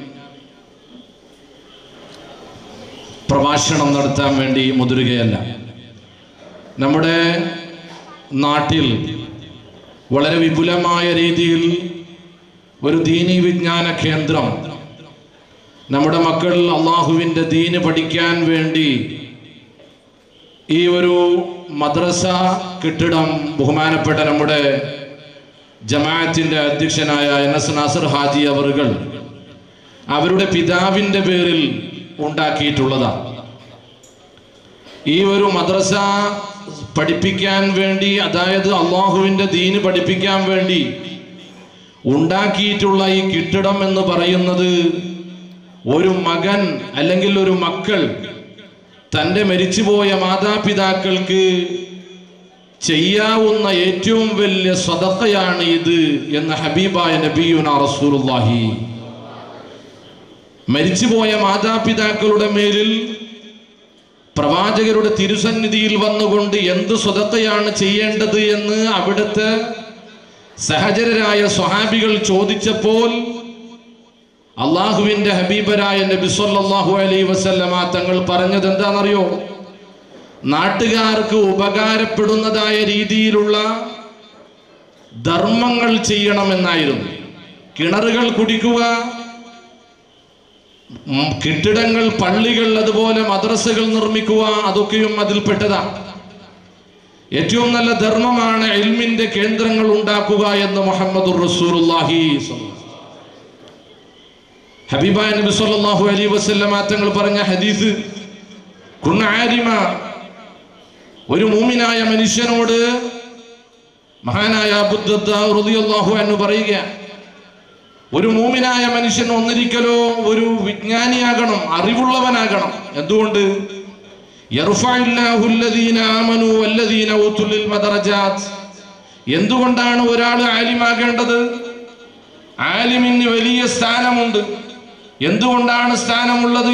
പ്രഭാഷണം നടത്താൻ വേണ്ടി മുതിരുകയല്ല. നമ്മുടെ നാട്ടിൽ വളരെ വിപുലമായ രീതിയിൽ ഒരു ദീനീ വിജ്ഞാന കേന്ദ്രം, നമ്മുടെ മക്കൾ അള്ളാഹുവിൻ്റെ ദീന് പഠിക്കാൻ വേണ്ടി ഈ ഒരു മദ്രസ കെട്ടിടം ബഹുമാനപ്പെട്ട നമ്മുടെ ജമാഅത്തിൻ്റെ അധ്യക്ഷനായ NS നാസർ ഹാജി അവറുകൾ അവരുടെ പിതാവിൻ്റെ പേരിൽ ഉണ്ടാക്കിയിട്ടുള്ളതാണ്. ഈ ഒരു മദ്രസ പഠിപ്പിക്കാൻ വേണ്ടി, അതായത് അള്ളാഹുവിൻ്റെ ദീന് പഠിപ്പിക്കാൻ വേണ്ടി ഉണ്ടാക്കിയിട്ടുള്ള ഈ കെട്ടിടം എന്ന് പറയുന്നത് ഒരു മകൻ അല്ലെങ്കിൽ ഒരു മക്കൾ തൻ്റെ മരിച്ചുപോയ മാതാപിതാക്കൾക്ക് ചെയ്യാവുന്ന ഏറ്റവും വലിയ സദഖയാണ് ഇത് എന്ന് ഹബീബായ നബിയുനാ റസൂലുള്ളാഹി. മരിച്ചുപോയ മാതാപിതാക്കളുടെ മേലിൽ പ്രവാചകരുടെ തിരുസന്നിധിയിൽ വന്നുകൊണ്ട് എന്ത് സദഖയാണ് ചെയ്യേണ്ടത് എന്ന് അവിടുത്തെ സഹചരരായ സ്വഹാബികൾ ചോദിച്ചപ്പോൾ അള്ളാഹുവിൻ്റെ ഹബീബരായ നബി സല്ലല്ലാഹു അലൈഹി വസല്ലമ തങ്ങൾ പറഞ്ഞത് എന്താണെന്നറിയോ? നാട്ടുകാർക്ക് ഉപകാരപ്പെടുന്നതായ രീതിയിലുള്ള ധർമ്മങ്ങൾ ചെയ്യണമെന്നായിരുന്നു. കിണറുകൾ കുടിക്കുക, കെട്ടിടങ്ങൾ, പള്ളികൾ, അതുപോലെ മദ്രസകൾ നിർമ്മിക്കുക, അതൊക്കെയും അതിൽപ്പെട്ടതാണ്. ഏറ്റവും നല്ല ധർമ്മമാണ് ഇൽമിന്റെ കേന്ദ്രങ്ങൾ ഉണ്ടാക്കുക എന്ന് മുഹമ്മദുർ റസൂലുള്ളാഹി ഹബീബായ നബി സല്ലല്ലാഹു അലൈഹി വസല്ലമ തങ്ങൾ പറഞ്ഞ ഹദീസ്, കുൻ ആലിമ, ഒരു മൂമിനായ മനുഷ്യനോട് മഹാനായ അബൂ ദർദാ റളിയല്ലാഹു അൻഹു പറയുക, ഒരു മൂമിനായ മനുഷ്യൻ ഒന്നിരിക്കലോ ഒരു വിജ്ഞാനിയാകണം, അറിവുള്ളവനാകണം. എന്തുകൊണ്ട്? എന്തുകൊണ്ടാണ് ഒരാൾ ആലിമാകേണ്ടത്? ആലിമിന് വലിയ സ്ഥാനമുണ്ട്. എന്തുകൊണ്ടാണ് സ്ഥാനമുള്ളത്?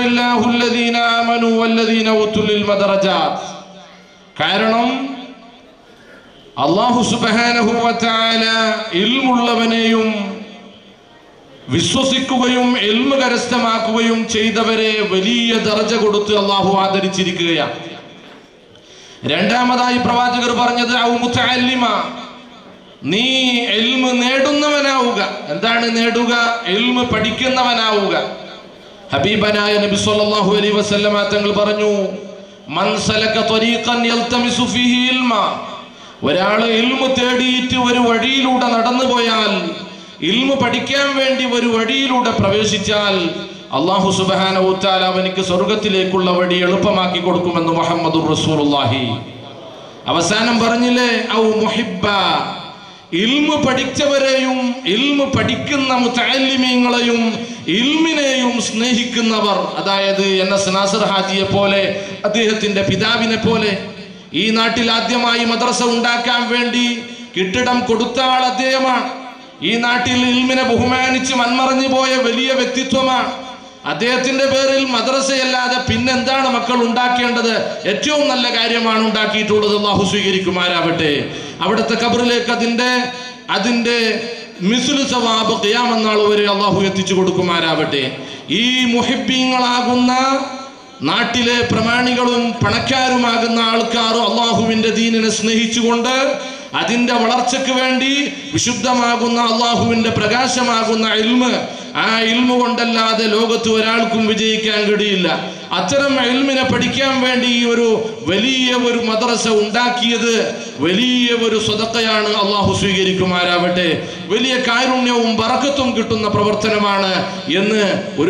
കാരണം അല്ലാഹു സുബ്ഹാനഹു വ തആല ഇൽമുള്ളവനെയും വിശ്വസിക്കുകയും ഇൽമു കരസ്ഥമാക്കുകയും ചെയ്തവരെ വലിയ ദർജ കൊടുത്ത് അല്ലാഹു ആദരിച്ചിരിക്കുകയാണ്. രണ്ടാമതായി പ്രവാചകർ പറഞ്ഞത് ഔ മുതഅല്ലിമ, നീ ഇൽമു നേടുന്നവനാവുക. എന്താണ് നേടുക? ഇൽമു പഠിക്കുന്നവനാവുക. ഹബീബനായ നബി സല്ലല്ലാഹു അലൈഹി വസല്ലമ തങ്ങൾ പറഞ്ഞു, മൻ സലക ത്വരീഖൻ യൽതമിസു ഫീഹി ഇൽമ, ഒരാൾ ഇൽമു തേടിയിട്ട് ഒരു വഴിയിലൂടെ നടന്നു പോയാൽ, ഇൽമു പഠിക്കാൻ വേണ്ടി ഒരു വഴിയിലൂടെ പ്രവേശിച്ചാൽ അല്ലാഹു സുബ്ഹാനഹു വ തആല അവനിക്ക് സ്വർഗ്ഗത്തിലേക്കുള്ള വഴി എളുപ്പമാക്കി കൊടുക്കുമെന്ന് മുഹമ്മദുർ റസൂലുള്ളാഹി. അവസാനം പറഞ്ഞില്ലേ ഔ മുഹിബ്ബ, ഇൽമു പഠിച്ചവരെയും ഇൽമു പഠിക്കുന്ന മുതഅല്ലിമീങ്ങളെയും ഇൽമിനെയും സ്നേഹിക്കുന്നവർ, അതായത് എസ് നാസർ ഹാജിയെ പോലെ, അദ്ദേഹത്തിന്റെ പിതാവിനെ പോലെ. ഈ നാട്ടിൽ ആദ്യമായി മദ്രസ ഉണ്ടാക്കാൻ വേണ്ടി കെട്ടിടം കൊടുത്ത ആൾ അദ്ദേഹമാണ്. ഈ നാട്ടിൽ ഇൽമിനെ ബഹുമാനിച്ച് മൺമറഞ്ഞു പോയ വലിയ വ്യക്തിത്വമാണ്. അദ്ദേഹത്തിന്റെ പേരിൽ മദ്രസയല്ലാതെ പിന്നെന്താണ് മക്കൾ ഉണ്ടാക്കേണ്ടത്? ഏറ്റവും നല്ല കാര്യമാണ് ഉണ്ടാക്കിയിട്ടുള്ളത്. അല്ലാഹു സ്വീകരിക്കുമാരാവട്ടെ. അവിടുത്തെ ഖബറിലേക്ക് അതിന്റെ മിസ്ലു സവാബ് ഖിയാമത്ത് നാൾ വരെ അല്ലാഹു എത്തിച്ചു കൊടുക്കുമാരാവട്ടെ. ഈ മുഹിബ്ബീങ്ങളാകുന്ന നാട്ടിലെ പ്രമാണികളും പണക്കാരുമാകുന്ന ആൾക്കാർ അല്ലാഹുവിന്റെ ദീനിനെ സ്നേഹിച്ചുകൊണ്ട് അതിന്റെ വളർച്ചയ്ക്ക് വേണ്ടി വിശുദ്ധമാകുന്ന അല്ലാഹുവിന്റെ പ്രകാശമാകുന്ന ഇൽമ്, ആ ഇൽമു കൊണ്ടല്ലാതെ ലോകത്ത് ഒരാൾക്കും വിജയിക്കാൻ കഴിയില്ല. അത്തരം ഇൽമിനെ പഠിക്കാൻ വേണ്ടി ഒരു വലിയ ഒരു മദ്രസ ഉണ്ടാക്കിയത് വലിയ ഒരു സദഖയാണ്. അല്ലാഹു സ്വീകരിക്കുമാരാവട്ടെ. വലിയ കാരുണ്യവും ബറക്കത്തും കിട്ടുന്ന പ്രവർത്തനമാണ് എന്ന്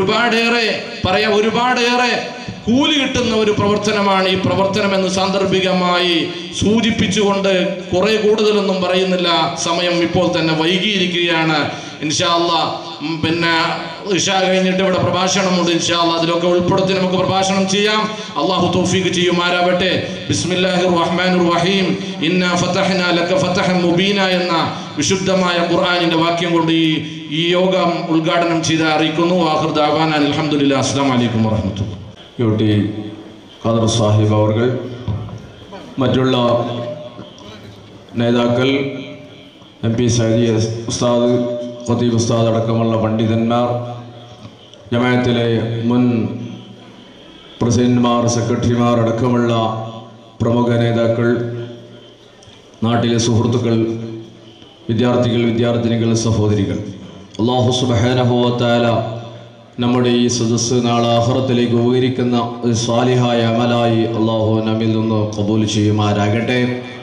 ഒരുപാടേറെ കൂലി കിട്ടുന്ന ഒരു പ്രവർത്തനമാണ് ഈ പ്രവർത്തനം എന്ന് സാന്ദർഭികമായി സൂചിപ്പിച്ചുകൊണ്ട് കുറെ കൂടുതലൊന്നും പറയുന്നില്ല. സമയം ഇപ്പോൾ തന്നെ വൈകിയിരിക്കുകയാണ്. ഇൻഷാ അല്ലാഹ് പിന്നെ ഇശാ കഴിഞ്ഞിട്ട് ഇവിടെ പ്രഭാഷണമുണ്ട്. ഇൻഷാ അല്ലാഹ് അതിലൊക്കെ ഉൾപ്പെടുത്തി നമുക്ക് പ്രഭാഷണം ചെയ്യാം. അല്ലാഹു തൗഫീഖ് ചെയ്യുമാരാവട്ടെ. ബിസ്മില്ലാഹിർ റഹ്മാനിർ റഹീം. ഇന്നാ ഫതഹ്നാ ലക ഫതഹൻ മുബീന എന്ന വിശുദ്ധമായ ഖുർആനിന്റെ വാക്യം കൊണ്ട് ഈ യോഗം ഉദ്ഘാടനം ചെയ്ത് അറിയിക്കുന്നു. ആഖിർ ദഅവാന അൽഹംദുലില്ലാഹി. അസ്സലാമു അലൈക്കും വറഹ്മത്തുള്ളാഹി. യൂട്ടി ഖദർ സാഹിബ് അവർ, മറ്റുള്ള നേതാക്കൾ, MP സഅദി ഉസ്താദ്, ഖതീബ് ഉസ്താദ് അടക്കമുള്ള പണ്ഡിതന്മാർ, ജമാഅത്തിലെ മുൻ പ്രസിഡന്റുമാർ, സെക്രട്ടറിമാർ അടക്കമുള്ള പ്രമുഖ നേതാക്കൾ, നാട്ടിലെ സുഹൃത്തുക്കൾ, വിദ്യാർത്ഥികൾ, വിദ്യാർത്ഥിനികൾ, സഹോദരികൾ, അല്ലാഹു സുബ്ഹാനഹു വ തആല നമ്മുടെ ഈ സദസ്സ് നാളെ ആഖിറത്തിലേക്ക് ഉപകരിക്കുന്ന ഒരു സാലിഹായ അമലായി അല്ലാഹു നമ്മിൽ നിന്ന് ഖബൂൽ ചെയ്യുമാരാകട്ടെ.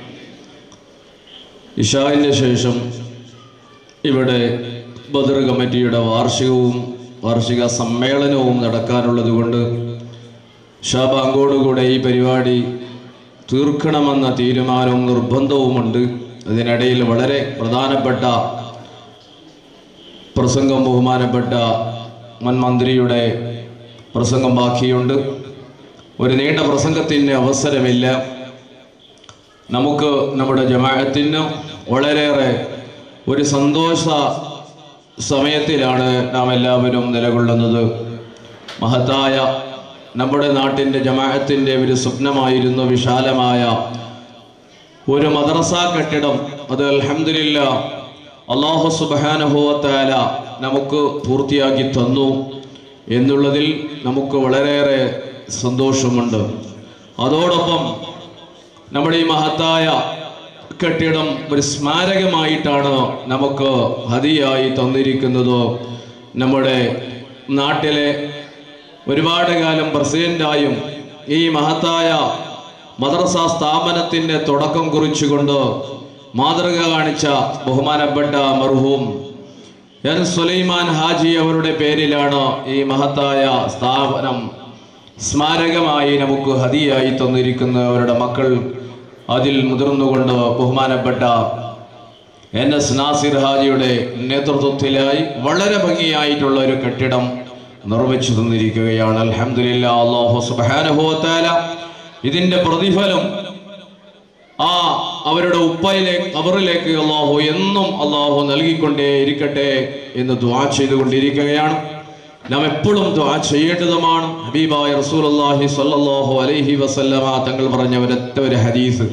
ഇശാഇന് ശേഷം ഇവിടെ ബദർ കമ്മിറ്റിയുടെ വാർഷിക സമ്മേളനവും നടക്കാനുള്ളത് കൊണ്ട് ഷാബാങ്കോടുകൂടെ ഈ പരിപാടി തീർക്കണമെന്ന തീരുമാനവും നിർബന്ധവുമുണ്ട്. അതിനിടയിൽ വളരെ പ്രധാനപ്പെട്ട പ്രസംഗം ബഹുമാനപ്പെട്ട മുൻ മന്ത്രിയുടെ പ്രസംഗം ബാക്കിയുണ്ട്. ഒരു നീണ്ട പ്രസംഗത്തിന് അവസരമില്ല. നമുക്ക് നമ്മുടെ ജമാഅത്തിന് വളരെയേറെ ഒരു സന്തോഷ സമയത്തിലാണ് നാം എല്ലാവരും നിലകൊള്ളുന്നത്. മഹത്തായ നമ്മുടെ നാട്ടിൻ്റെ ജമാഅത്തിൻ്റെ ഒരു സ്വപ്നമായിരുന്നു വിശാലമായ ഒരു മദ്രസ കെട്ടിടം. അത് അൽഹംദുലില്ലാഹ് അല്ലാഹു സുബ്ഹാനഹു വ തആല നമുക്ക് പൂർത്തിയാക്കി തന്നു എന്നുള്ളതിൽ നമുക്ക് വളരെയേറെ സന്തോഷമുണ്ട്. അതോടൊപ്പം നമ്മുടെ ഈ മഹത്തായ കെട്ടിടം ഒരു സ്മാരകമായിട്ടാണ് നമുക്ക് ഹദിയായി തന്നിരിക്കുന്നത്. നമ്മുടെ നാട്ടിലെ ഒരുപാട് കാലം പ്രസിഡന്റായും ഈ മഹത്തായ മദ്രസ സ്ഥാപനത്തിൻ്റെ തുടക്കം കുറിച്ചുകൊണ്ട് മാതൃക കാണിച്ച ബഹുമാനപ്പെട്ട മർഹൂം സുലൈമാൻ ഹാജി അവരുടെ പേരിലാണ് ഈ മഹത്തായ സ്ഥാപനം സ്മാരകമായി നമുക്ക് ഹദിയായി തന്നിരിക്കുന്ന അവരുടെ മക്കൾ. അതിൽ മുതിർന്നുകൊണ്ട് ബഹുമാനപ്പെട്ട NS നാസിർ ഹാജിയുടെ നേതൃത്വത്തിലായി വളരെ ഭംഗിയായിട്ടുള്ള ഒരു കെട്ടിടം നിർമ്മിച്ചു തന്നിരിക്കുകയാണ്. അൽഹംദുലില്ലാഹ്. അല്ലാഹു സുബ്ഹാനഹു വ തആല ഇതിന്റെ പ്രതിഫലം അവരുടെ ഉപ്പയിലേക്ക് ഖബറിലേക്ക് എന്നും അല്ലാഹു നൽകിക്കൊണ്ടേ ഇരിക്കട്ടെ എന്ന് ദുആ ചെയ്തുകൊണ്ടിരിക്കുകയാണ്. നാം എപ്പോഴും ദുആ ചെയ്യേണ്ടതുമാണ്. ഹബീബായ റസൂലുള്ളാഹി സ്വല്ലല്ലാഹു അലൈഹി വസല്ലമ തങ്ങൾ പറഞ്ഞ ഒരൊറ്റ ഒരു ഹദീസ്,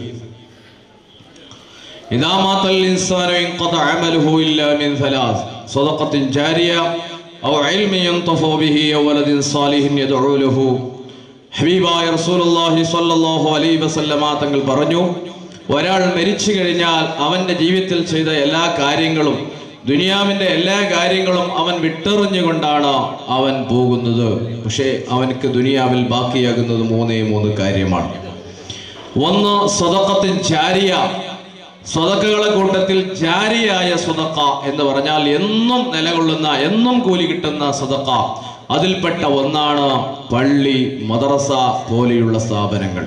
ഇദാ മാതൽ ഇൻസാനു ഇൻഖത അമലുഹു ഇല്ലാ മിൻ സലാസ് സദഖത്തിൻ ജാരിയ ഔ ഇൽമിൻ യൻതഫു ബിഹി ഔ വലദിൻ സാലിഹിൻ യദ്ഉ ലഹു. ഹബീബായ റസൂലുള്ളാഹി സ്വല്ലല്ലാഹു അലൈഹി വസല്ലമ തങ്ങൾ പറഞ്ഞു, ഒരാൾ മരിച്ചു കഴിഞ്ഞാൽ അവന്റെ ജീവിതത്തിൽ ചെയ്ത എല്ലാ കാര്യങ്ങളും, ദുനിയാവിന്റെ എല്ലാ കാര്യങ്ങളും അവൻ വിട്ടെറിഞ്ഞുകൊണ്ടാണ് അവൻ പോകുന്നത്. പക്ഷേ അവനക്ക് ദുനിയാവിൽ ബാക്കിയാകുന്നത് മൂന്ന് കാര്യമാണ്. ഒന്ന്, സദഖത്തിൻ ജാരിയ, സ്വതക്കകളെ കൂട്ടത്തിൽ ജാരിയായ സ്വതക്ക എന്ന് പറഞ്ഞാൽ എന്നും നിലകൊള്ളുന്ന, എന്നും കൂലി കിട്ടുന്ന സ്വതക്ക. അതിൽപ്പെട്ട ഒന്നാണ് പള്ളി, മദ്രസ പോലെയുള്ള സ്ഥാപനങ്ങൾ.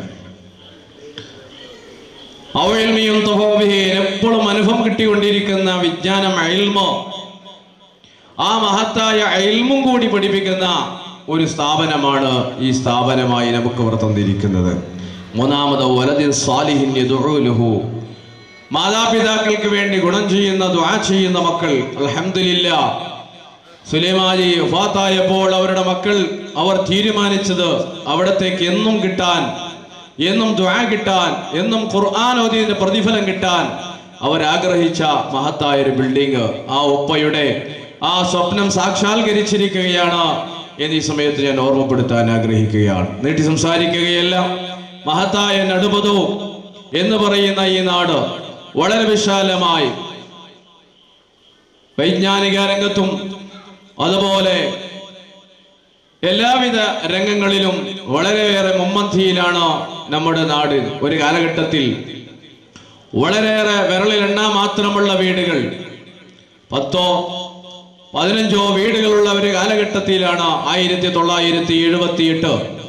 എപ്പോഴും അനുഭവം കിട്ടിക്കൊണ്ടിരിക്കുന്ന വിജ്ഞാനം, ഇൽമ്, ആ മഹത്തായ ഇൽമും കൂടി പഠിപ്പിക്കുന്ന ഒരു സ്ഥാപനമാണ് ഈ സ്ഥാപനമായി നമുക്ക് ഇവിടെ തന്നിരിക്കുന്നത്. മൂന്നാമത്, വലദിൻ സാലിഹിൻ യദ്ഉ ലഹു, മാതാപിതാക്കൾക്ക് വേണ്ടി ഗുണം ചെയ്യുന്ന, ദുആ ചെയ്യുന്ന മക്കൾ. അൽഹംദുലില്ലാഹ്, സുലൈമാനി വഫാത്തായപ്പോൾ അവരുടെ മക്കൾ അവർ തീരുമാനിച്ചത് അവിടത്തേക്ക് എന്നും കിട്ടാൻ, എന്നും ദുആ കിട്ടാൻ, എന്നും ഖുർആൻ ഓതിയതിന്റെ പ്രതിഫലം കിട്ടാൻ അവരാഗ്രഹിച്ച മഹത്തായ ഒരു ബിൽഡിംഗ്, ആ ഉപ്പയുടെ ആ സ്വപ്നം സാക്ഷാത്കരിച്ചിരിക്കുകയാണ് എന്നീ സമയത്ത് ഞാൻ ഓർമ്മപ്പെടുത്താൻ ആഗ്രഹിക്കുകയാണ്. നീട്ടി സംസാരിക്കുകയല്ല. മഹത്തായ നടുപദവ് എന്ന് പറയുന്ന ഈ നാട് വളരെ വിശാലമായി വൈജ്ഞാനിക രംഗത്തും അതുപോലെ എല്ലാവിധ രംഗങ്ങളിലും വളരെയേറെ മുൻപന്തിയിലാണ് നമ്മുടെ നാട്. ഒരു കാലഘട്ടത്തിൽ വളരെയേറെ വിരലിലെണ്ണാൻ മാത്രമുള്ള വീടുകൾ, 10ഓ 15ഓ വീടുകളുള്ള ഒരു കാലഘട്ടത്തിലാണ് 1978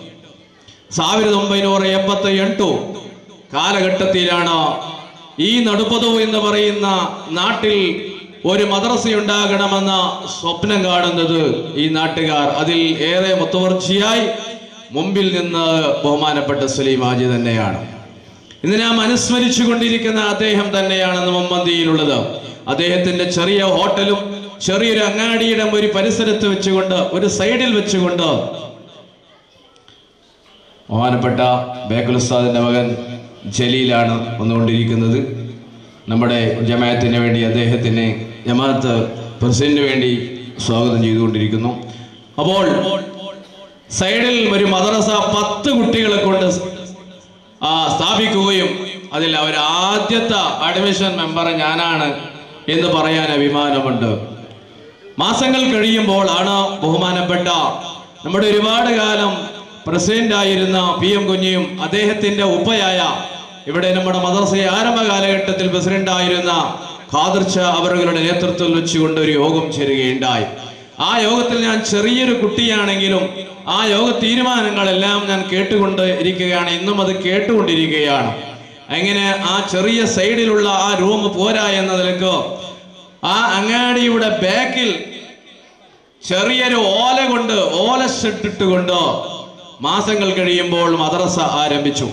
1988 കാലഘട്ടത്തിലാണ് ഈ നടുപദവ് എന്ന് പറയുന്ന നാട്ടിൽ ഒരു മദ്രസയുണ്ടാകണമെന്ന സ്വപ്നം കാണുന്നത് ഈ നാട്ടുകാർ. അതിൽ ഏറെ മുത്തവർജിയായി മുമ്പിൽ നിന്ന് ബഹുമാനപ്പെട്ട സുലൈമാൻ തന്നെയാണ്. ഇന്ന് നാം അനുസ്മരിച്ചു കൊണ്ടിരിക്കുന്ന അദ്ദേഹം തന്നെയാണ് മുൻപന്തിയിലുള്ളത്. അദ്ദേഹത്തിന്റെ ചെറിയ ഹോട്ടലും ചെറിയൊരു അങ്ങാടിയുടെ ഒരു പരിസരത്ത് വെച്ചുകൊണ്ട്, ഒരു സൈഡിൽ വെച്ചുകൊണ്ട് ബഹുമാനപ്പെട്ട ബേക്കുൽ ഉസ്താദിന്റെ മകൻ ജലീലാണ് വന്നുകൊണ്ടിരിക്കുന്നത്. നമ്മുടെ ജമാഅത്തിന് വേണ്ടി അദ്ദേഹത്തിന് ജമാഅത്ത് പ്രസിഡന്റിന് വേണ്ടി സ്വാഗതം ചെയ്തുകൊണ്ടിരിക്കുന്നു. അപ്പോൾ സൈഡിൽ ഒരു മദ്രസ 10 കുട്ടികളെ കൊണ്ട് സ്ഥാപിക്കുകയും അതിൽ അവർ ആദ്യത്തെ അഡ്മിഷൻ മെമ്പർ ഞാനാണ് എന്ന് പറയാൻ അഭിമാനമുണ്ട്. മാസങ്ങൾ കഴിയുമ്പോൾ ആണ് ബഹുമാനപ്പെട്ട നമ്മുടെ ഒരുപാട് കാലം പ്രസിഡന്റ് ആയിരുന്ന PM കുഞ്ഞിയും അദ്ദേഹത്തിന്റെ ഉപ്പയായ ഇവിടെ നമ്മുടെ മദ്രസയെ ആരംഭ കാലഘട്ടത്തിൽ പ്രസിഡന്റ് ആയിരുന്ന ഖാദിർച്ച അവരുടെ നേതൃത്വത്തിൽ വെച്ചുകൊണ്ട് ഒരു യോഗം ചേരുകയുണ്ടായി. ആ യോഗത്തിൽ ഞാൻ ചെറിയൊരു കുട്ടിയാണെങ്കിലും ആ യോഗ തീരുമാനങ്ങളെല്ലാം ഞാൻ കേട്ടുകൊണ്ട് ഇരിക്കുകയാണ്. ഇന്നും അത് കേട്ടുകൊണ്ടിരിക്കുകയാണ്. അങ്ങനെ ആ ചെറിയ സൈഡിലുള്ള ആ റൂം പോരാ എന്ന നിലക്ക് ആ അങ്ങാടിയുടെ ബാക്കിൽ ചെറിയൊരു ഓല ഷെട്ടിട്ടുകൊണ്ട് മാസങ്ങൾ കഴിയുമ്പോൾ മദ്രസ ആരംഭിച്ചു.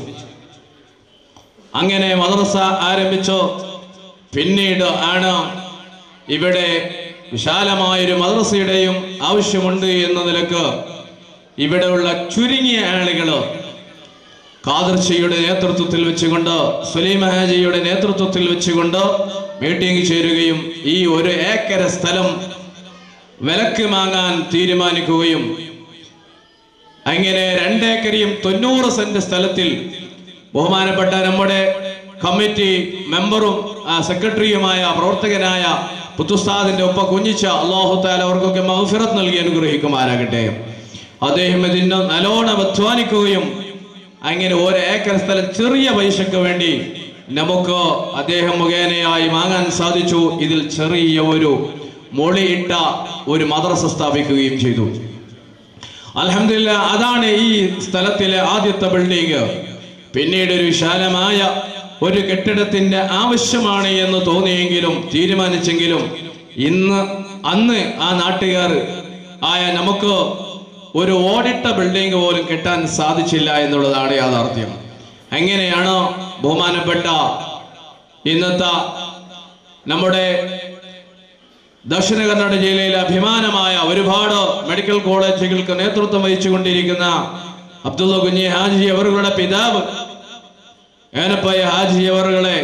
അങ്ങനെ മദ്രസ ആരംഭിച്ചു. പിന്നീട് ആണ് ഇവിടെ വിശാലമായൊരു മദ്രസയുടെയും ആവശ്യമുണ്ട് എന്ന നിലക്ക് ഇവിടെയുള്ള ചുരുങ്ങിയ ആളുകൾ ഖാദിർച്ചയുടെ നേതൃത്വത്തിൽ വെച്ചുകൊണ്ട്, സുലൈമാൻ ഹാജിയുടെ നേതൃത്വത്തിൽ വെച്ചുകൊണ്ട് മീറ്റിംഗ് ചേരുകയും ഈ 1 ഏക്കർ സ്ഥലം വിലക്ക് വാങ്ങാൻ തീരുമാനിക്കുകയും അങ്ങനെ 2 ഏക്കറിയും 90 സെന്റ് സ്ഥലത്തിൽ ബഹുമാനപ്പെട്ട നമ്മുടെ കമ്മിറ്റി മെമ്പറും സെക്രട്ടറിയുമായ പ്രവർത്തകനായ പുത്തുസ്താദിന്റെ ഒപ്പം കുഞ്ഞിച്ച അല്ലാഹു തആല അവർക്കൊക്കെ മഗ്ഫിറത്ത് നൽകി അനുഗ്രഹിക്കുമാറാകട്ടെ. അദ്ദേഹം ഇതിന് നല്ലോണം അധ്വാനിക്കുകയും അങ്ങനെ 1 ഏക്കർ സ്ഥലം ചെറിയ പൈസക്ക് വേണ്ടി നമുക്ക് അദ്ദേഹം മുഖേനയായി വാങ്ങാൻ സാധിച്ചു. ഇതിൽ ചെറിയ ഒരു മൊളിയിട്ട ഒരു മദ്രസ സ്ഥാപിക്കുകയും ചെയ്തു. അൽഹംദുലില്ലാഹ്, അതാണ് ഈ സ്ഥലത്തിലെ ആദ്യത്തെ ബിൽഡിംഗ്. പിന്നീട് ഒരു വിശാലമായ ഒരു കെട്ടിടത്തിന്റെ ആവശ്യമാണ് എന്ന് തോന്നിയെങ്കിലും തീരുമാനിച്ചെങ്കിലും അന്ന് ആ നാട്ടുകാർ ആയ നമുക്ക് ഒരു ഓടിട്ട ബിൽഡിംഗ് പോലും കെട്ടാൻ സാധിച്ചില്ല എന്നുള്ളതാണ് യാഥാർത്ഥ്യം. എങ്ങനെയാണ് ബഹുമാനപ്പെട്ട ഇന്നത്തെ നമ്മുടെ ദക്ഷിണ കന്നഡ ജില്ലയിലെ അഭിമാനമായ ഒരുപാട് മെഡിക്കൽ കോളേജുകൾക്ക് നേതൃത്വം വഹിച്ചുകൊണ്ടിരിക്കുന്ന അബ്ദുള്ള കുഞ്ഞി ഹാജി അവരുടെ പിതാവ് ഏനപ്പയ ഹാജി അവരുടെ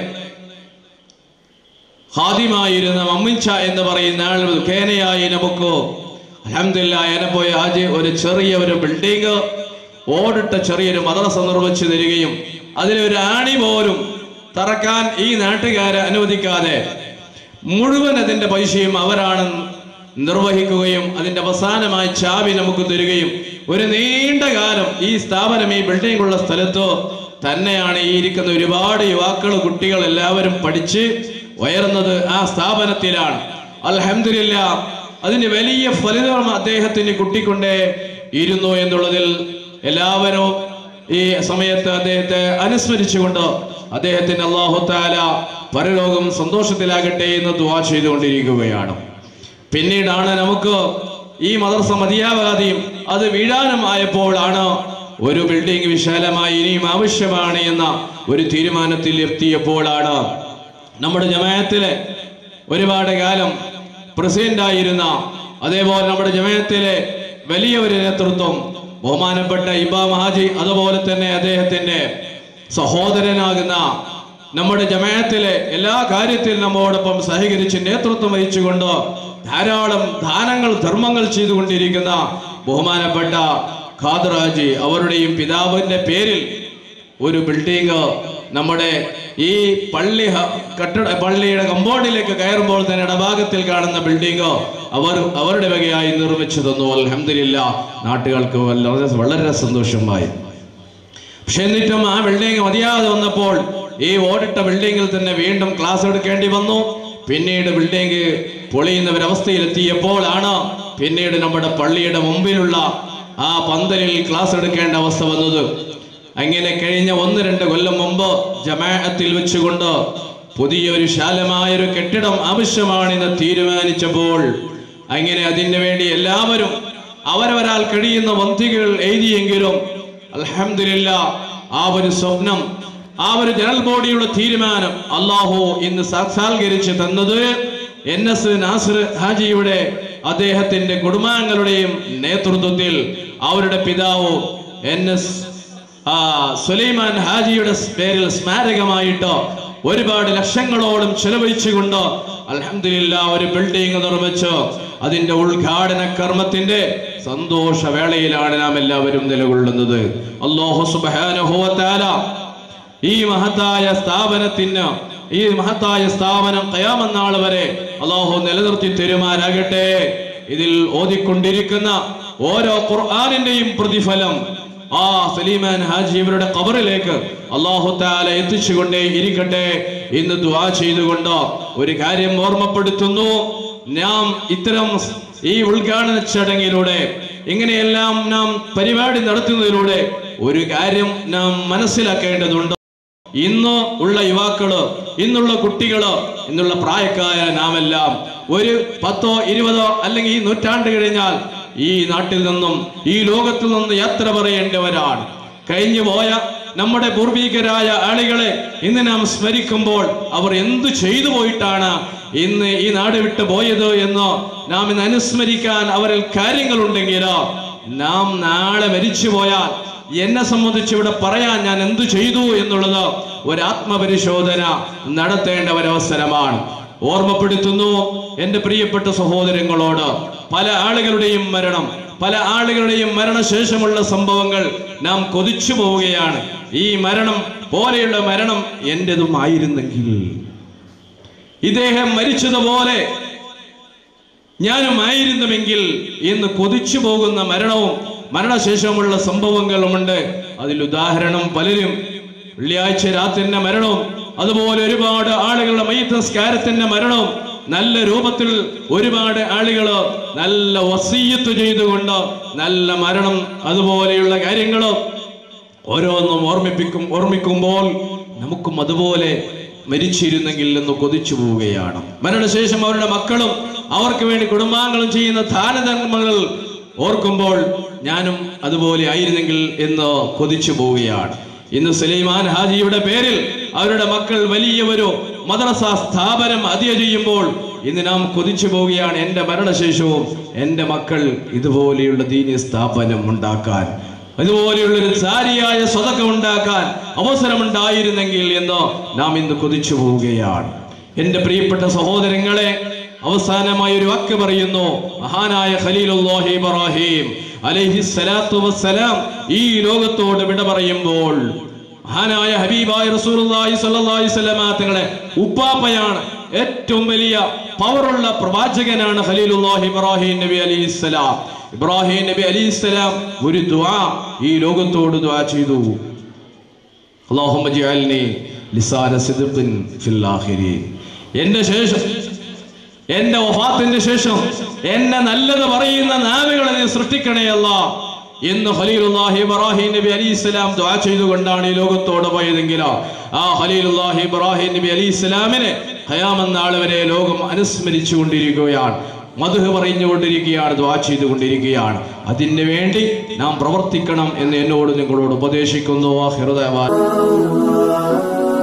ഹാദിമായിരുന്ന മമ്മിച്ച എന്ന് പറയുന്ന ആൾ ഖേനയായി നമുക്ക് അൽഹംദുലില്ലാഹ് ഏനപ്പോയ ഹാജി ഒരു ചെറിയ ബിൽഡിംഗ് ഓടിട്ട ചെറിയൊരു മദ്രസ നിർമ്മിച്ചു തരികയും അതിലൊരു ആണി പോലും തറക്കാൻ ഈ നാട്ടുകാരെ അനുവദിക്കാതെ മുഴുവൻ അതിന്റെ പൈസയും അവരാണ് നിർവഹിക്കുകയും അതിന്റെ അവസാനമായി ചാവി നമുക്ക് തരികയും ഒരു നീണ്ട കാലം ഈ സ്ഥാപനം ഈ ബിൽഡിംഗ് ഉള്ള സ്ഥലത്ത് തന്നെയാണ് ഈ ഇരിക്കുന്ന ഒരുപാട് യുവാക്കൾ കുട്ടികൾ എല്ലാവരും പഠിച്ച് ഉയർന്നത് ആ സ്ഥാപനത്തിലാണ്. അൽഹംദുലില്ലാഹ് അതിന് വലിയ ഫലിതം അദ്ദേഹത്തിന് കുട്ടിക്കൊണ്ടേ ഇരുന്നു എന്നുള്ളതിൽ എല്ലാവരും ഈ സമയത്ത് അദ്ദേഹത്തെ അനുസ്മരിച്ചുകൊണ്ട് അദ്ദേഹത്തിന് അല്ലാഹു തആല പരലോകം സന്തോഷത്തിലാകട്ടെ എന്ന് ദുആ ചെയ്തുകൊണ്ടിരിക്കുകയാണ്. പിന്നീടാണ് നമുക്ക് ഈ മദ്രസ മതിയാവാതെയും അത് വീഴാനും ആയപ്പോഴാണ് ഒരു ബിൽഡിംഗ് വിശാലമായി ഇനിയും ആവശ്യമാണ് എന്ന ഒരു തീരുമാനത്തിൽ എത്തിയപ്പോഴാണ് നമ്മുടെ ജമാഅത്തിലെ ഒരുപാട് കാലം പ്രസിഡന്റായിരുന്ന അതേപോലെ നമ്മുടെ ജമാഅത്തിലെ വലിയ ഒരു നേതൃത്വം ബഹുമാനപ്പെട്ട ഇമാം ഹാജി അതുപോലെ തന്നെ അദ്ദേഹത്തിന്റെ സഹോദരനാകുന്ന നമ്മുടെ ജമാഅത്തിലെ എല്ലാ കാര്യത്തിലും നമ്മോടൊപ്പം സഹകരിച്ച് നേതൃത്വം വഹിച്ചുകൊണ്ട് ധാരാളം ദാനങ്ങൾ ധർമ്മങ്ങൾ ചെയ്തുകൊണ്ടിരിക്കുന്ന ബഹുമാനപ്പെട്ട ഖാദർ ഹാജി അവരുടെയും പിതാവിന്റെ പേരിൽ ഒരു ബിൽഡിംഗ് നമ്മുടെ ഈ പള്ളിയുടെ കമ്പൗണ്ടിലേക്ക് കയറുമ്പോൾ തന്നെ ഇടഭാഗത്തിൽ കാണുന്ന ബിൽഡിംഗ് അവരുടെ വകയായി നിർമ്മിച്ചു തന്നു. അൽഹംദുലില്ലാഹ് നാട്ടുകാർക്ക് വളരെ സന്തോഷമായി. പക്ഷെ എന്നിട്ടും ആ ബിൽഡിംഗ് മതിയാതെ വന്നപ്പോൾ ഈ ഓടിട്ട ബിൽഡിംഗിൽ തന്നെ വീണ്ടും ക്ലാസ് എടുക്കേണ്ടി വന്നു. പിന്നീട് ബിൽഡിംഗ് പൊളിയുന്ന ഒരവസ്ഥയിലെത്തിയപ്പോഴാണ് പിന്നീട് നമ്മുടെ പള്ളിയുടെ മുമ്പിലുള്ള ആ പന്തലിൽ ക്ലാസ് എടുക്കേണ്ട അവസ്ഥ വന്നത്. അങ്ങനെ കഴിഞ്ഞ 1-2 കൊല്ലം മുമ്പ് ജമാഅത്തിൽ വെച്ചുകൊണ്ട് പുതിയൊരു വിശാലമായൊരു കെട്ടിടം ആവശ്യമാണെന്ന് തീരുമാനിച്ചപ്പോൾ അങ്ങനെ അതിനു വേണ്ടി എല്ലാവരും അവരവരാൽ കഴിയുന്ന വന്തികൾ എഴുതിയെങ്കിലും അൽഹംദുലില്ലാഹ് ആ ഒരു സ്വപ്നം ആ ഒരു ജനറൽ ബോഡിയുടെ തീരുമാനം അല്ലാഹു ഇന്ന് സാക്ഷാത്കരിച്ച് തന്നത് NS നാസിർ ഹാജിയുടെ അദ്ദേഹത്തിന്റെ കുടുംബാംഗങ്ങളുടെയും നേതൃത്വത്തിൽ അവരുടെ പിതാവ് NS സുലൈമാൻ ഹാജിയുടെ പേരിൽ സ്മാരകമായിട്ട് ഒരുപാട് ലക്ഷങ്ങളോളം ചെലവഴിച്ചുകൊണ്ട് അൽഹംദുലില്ലാഹ് ഒരു ബിൽഡിംഗ് നിർമ്മിച്ച് അതിന്റെ ഉദ്ഘാടന കർമ്മത്തിന്റെ സന്തോഷവേളയിലാണ് നാം എല്ലാവരും നിലകൊള്ളുന്നത്. അല്ലാഹു സുബ്ഹാനഹു വ തആല ഈ മഹത്തായ സ്ഥാപനം ഖിയാമത്ത് നാൾ വരെ അല്ലാഹു നിലനിർത്തി തരുമാറാകട്ടെ. ഇതിൽ ഓതിക്കൊണ്ടിരിക്കുന്ന ഓരോ ഖുർആനിന്റെയും പ്രതിഫലം ആ സുലൈമാൻ ഹാജി ഇവരുടെ ഖബറിലേക്ക് അല്ലാഹു തആല എത്തിച്ചുകൊണ്ടേ ഇരിക്കട്ടെ എന്ന് ദുആ ചെയ്തുകൊണ്ട് ഒരു കാര്യം ഓർമ്മപ്പെടുത്തുന്നു. നാം ഇത്തരം ഈ ഉദ്ഘാടന ചടങ്ങിലൂടെ ഇങ്ങനെയെല്ലാം നാം പരിപാടി നടത്തുന്നതിലൂടെ ഒരു കാര്യം നാം മനസ്സിലാക്കേണ്ടതുണ്ട്. ഇന്ന് ഉള്ള യുവാക്കള്, ഇന്നുള്ള കുട്ടികള്, ഇന്നുള്ള പ്രായക്കായ നാമെല്ലാം ഒരു 10ഓ 20ഓ അല്ലെങ്കിൽ ഈ നൂറ്റാണ്ട് കഴിഞ്ഞാൽ ഈ നാട്ടിൽ നിന്നും ഈ ലോകത്തിൽ നിന്നും യാത്ര പറയേണ്ടവരാണ്. കഴിഞ്ഞു പോയ നമ്മുടെ പൂർവികരായ ആളുകളെ ഇന്ന് നാം സ്മരിക്കുമ്പോൾ അവർ എന്തു ചെയ്തു പോയിട്ടാണ് ഇന്ന് ഈ നാട് വിട്ടു പോയത് എന്ന് നാം ഇന്ന് അനുസ്മരിക്കാൻ അവരിൽ കാര്യങ്ങളുണ്ടെങ്കിലോ നാം നാളെ മരിച്ചു പോയാൽ എന്നെ സംബന്ധിച്ച് ഇവിടെ പറയാൻ ഞാൻ എന്തു ചെയ്തു എന്നുള്ളത് ഒരു ആത്മപരിശോധന നടത്തേണ്ട ഒരവസരമാണ്. ഓർമ്മപ്പെടുത്തുന്നു എൻ്റെ പ്രിയപ്പെട്ട സഹോദരങ്ങളോട്, പല ആളുകളുടെയും മരണശേഷമുള്ള സംഭവങ്ങൾ നാം കൊതിച്ചു പോവുകയാണ്. ഈ മരണം പോലെയുള്ള മരണം എന്റേതും ആയിരുന്നെങ്കിൽ, ഇദ്ദേഹം മരിച്ചതുപോലെ ഞാനും ആയിരുന്നുവെങ്കിൽ എന്ന് കൊതിച്ചു പോകുന്ന മരണവും മരണശേഷമുള്ള സംഭവങ്ങളുമുണ്ട്. അതിൽ ഉദാഹരണം പലരും വെള്ളിയാഴ്ച രാത്രിന്റെ മരണവും അതുപോലെ ഒരുപാട് ആളുകളുടെ മയ്യിത്ത് നിസ്കാരത്തിന്റെ മരണവും നല്ല രൂപത്തിൽ ഒരുപാട് ആളുകൾ നല്ല വസിയ്യത്ത് ചെയ്തുകൊണ്ട് നല്ല മരണം അതുപോലെയുള്ള കാര്യങ്ങൾ ഓരോന്നും ഓർമ്മിക്കുമ്പോൾ നമുക്കും അതുപോലെ മരിച്ചിരുന്നെങ്കിൽ എന്ന് കൊതിച്ചു പോവുകയാണ്. മരണശേഷം അവരുടെ മക്കളും അവർക്ക് വേണ്ടി കുടുംബാംഗങ്ങളും ചെയ്യുന്ന ദാനധർമ്മങ്ങൾ ഓർക്കുമ്പോൾ ഞാനും അതുപോലെ ആയിരുന്നെങ്കിൽ എന്ന് കൊതിച്ചു പോവുകയാണ്. ഇന്ന് സുലൈമാൻ ഹാജിയുടെ പേരിൽ അവരുടെ മക്കൾ വലിയ ഒരു മദ്രസ സ്ഥാപനം അധിക ചെയ്യുമ്പോൾ ഇന്ന് നാം കൊതിച്ചു പോവുകയാണ്. എൻ്റെ മരണശേഷവും എൻ്റെ മക്കൾ ഇതുപോലെയുള്ള ദീനി സ്ഥാപനം ഉണ്ടാക്കാൻ, ഇതുപോലെയുള്ളൊരു സാരിയായ സ്വതക്ക ഉണ്ടാക്കാൻ അവസരമുണ്ടായിരുന്നെങ്കിൽ എന്ന് നാം ഇന്ന് കൊതിച്ചു പോവുകയാണ്. എൻ്റെ പ്രിയപ്പെട്ട സഹോദരങ്ങളെ, അവസാനമായ ഒരു വാക്ക് പറയുന്നു. മഹാനായ ഖലീലുല്ലാഹി ഇബ്രാഹിം അലൈഹിസ്സലാത്തു വസ്സലാം ഈ ലോകത്തോട് വിട പറയുമ്പോൾ മഹാനായ ഹബീബായ റസൂലുള്ളാഹി സ്വല്ലല്ലാഹി അലൈഹി വസല്ലം തങ്ങളെ ഉപ്പാപ്പയാണ്, ഏറ്റവും വലിയ പവറുള്ള പ്രവാചകനാണ് ഖലീലുല്ലാഹി ഇബ്രാഹിം നബി അലൈഹിസ്സലാം. ഇബ്രാഹിം നബി അലൈഹിസ്സലാം ഒരു ദുആ ഈ ലോകത്തോട് ദുആ ചെയ്തു. അല്ലാഹുമ്മ ജഅൽനി ലിസാന സിദ്ഖിൻ ഫിൽ ആഖിരീൻ. എൻ്റെ ശേഷം, എൻ്റെ വഫാത്തിന്റെ ശേഷം എന്നെ നല്ലത് പറയുന്ന നാവുകളെ നീ സൃഷ്ടിക്കണേ അല്ലാ എന്ന് ഖലീലുല്ലാഹി ഇബ്രാഹിം നബി അലൈഹിസ്സലാം ദുആ ചെയ്തുകൊണ്ടാണ് ഈ ലോകത്തോട് പോയതെങ്കിലോ ആ ഖലീലുല്ലാഹി ഇബ്രാഹിം നബി അലൈഹിസ്സലാമിനെ ഖിയാമത്ത് നാൾ വരെ ലോകം അനുസ്മരിച്ചു കൊണ്ടിരിക്കുകയാണ്, മദ്ഹ് പറഞ്ഞുകൊണ്ടിരിക്കുകയാണ്, ദുആ ചെയ്തുകൊണ്ടിരിക്കുകയാണ്. അതിനു വേണ്ടി നാം പ്രവർത്തിക്കണം എന്ന് എന്നോട് നിങ്ങളോട് ഉപദേശിക്കുന്നു.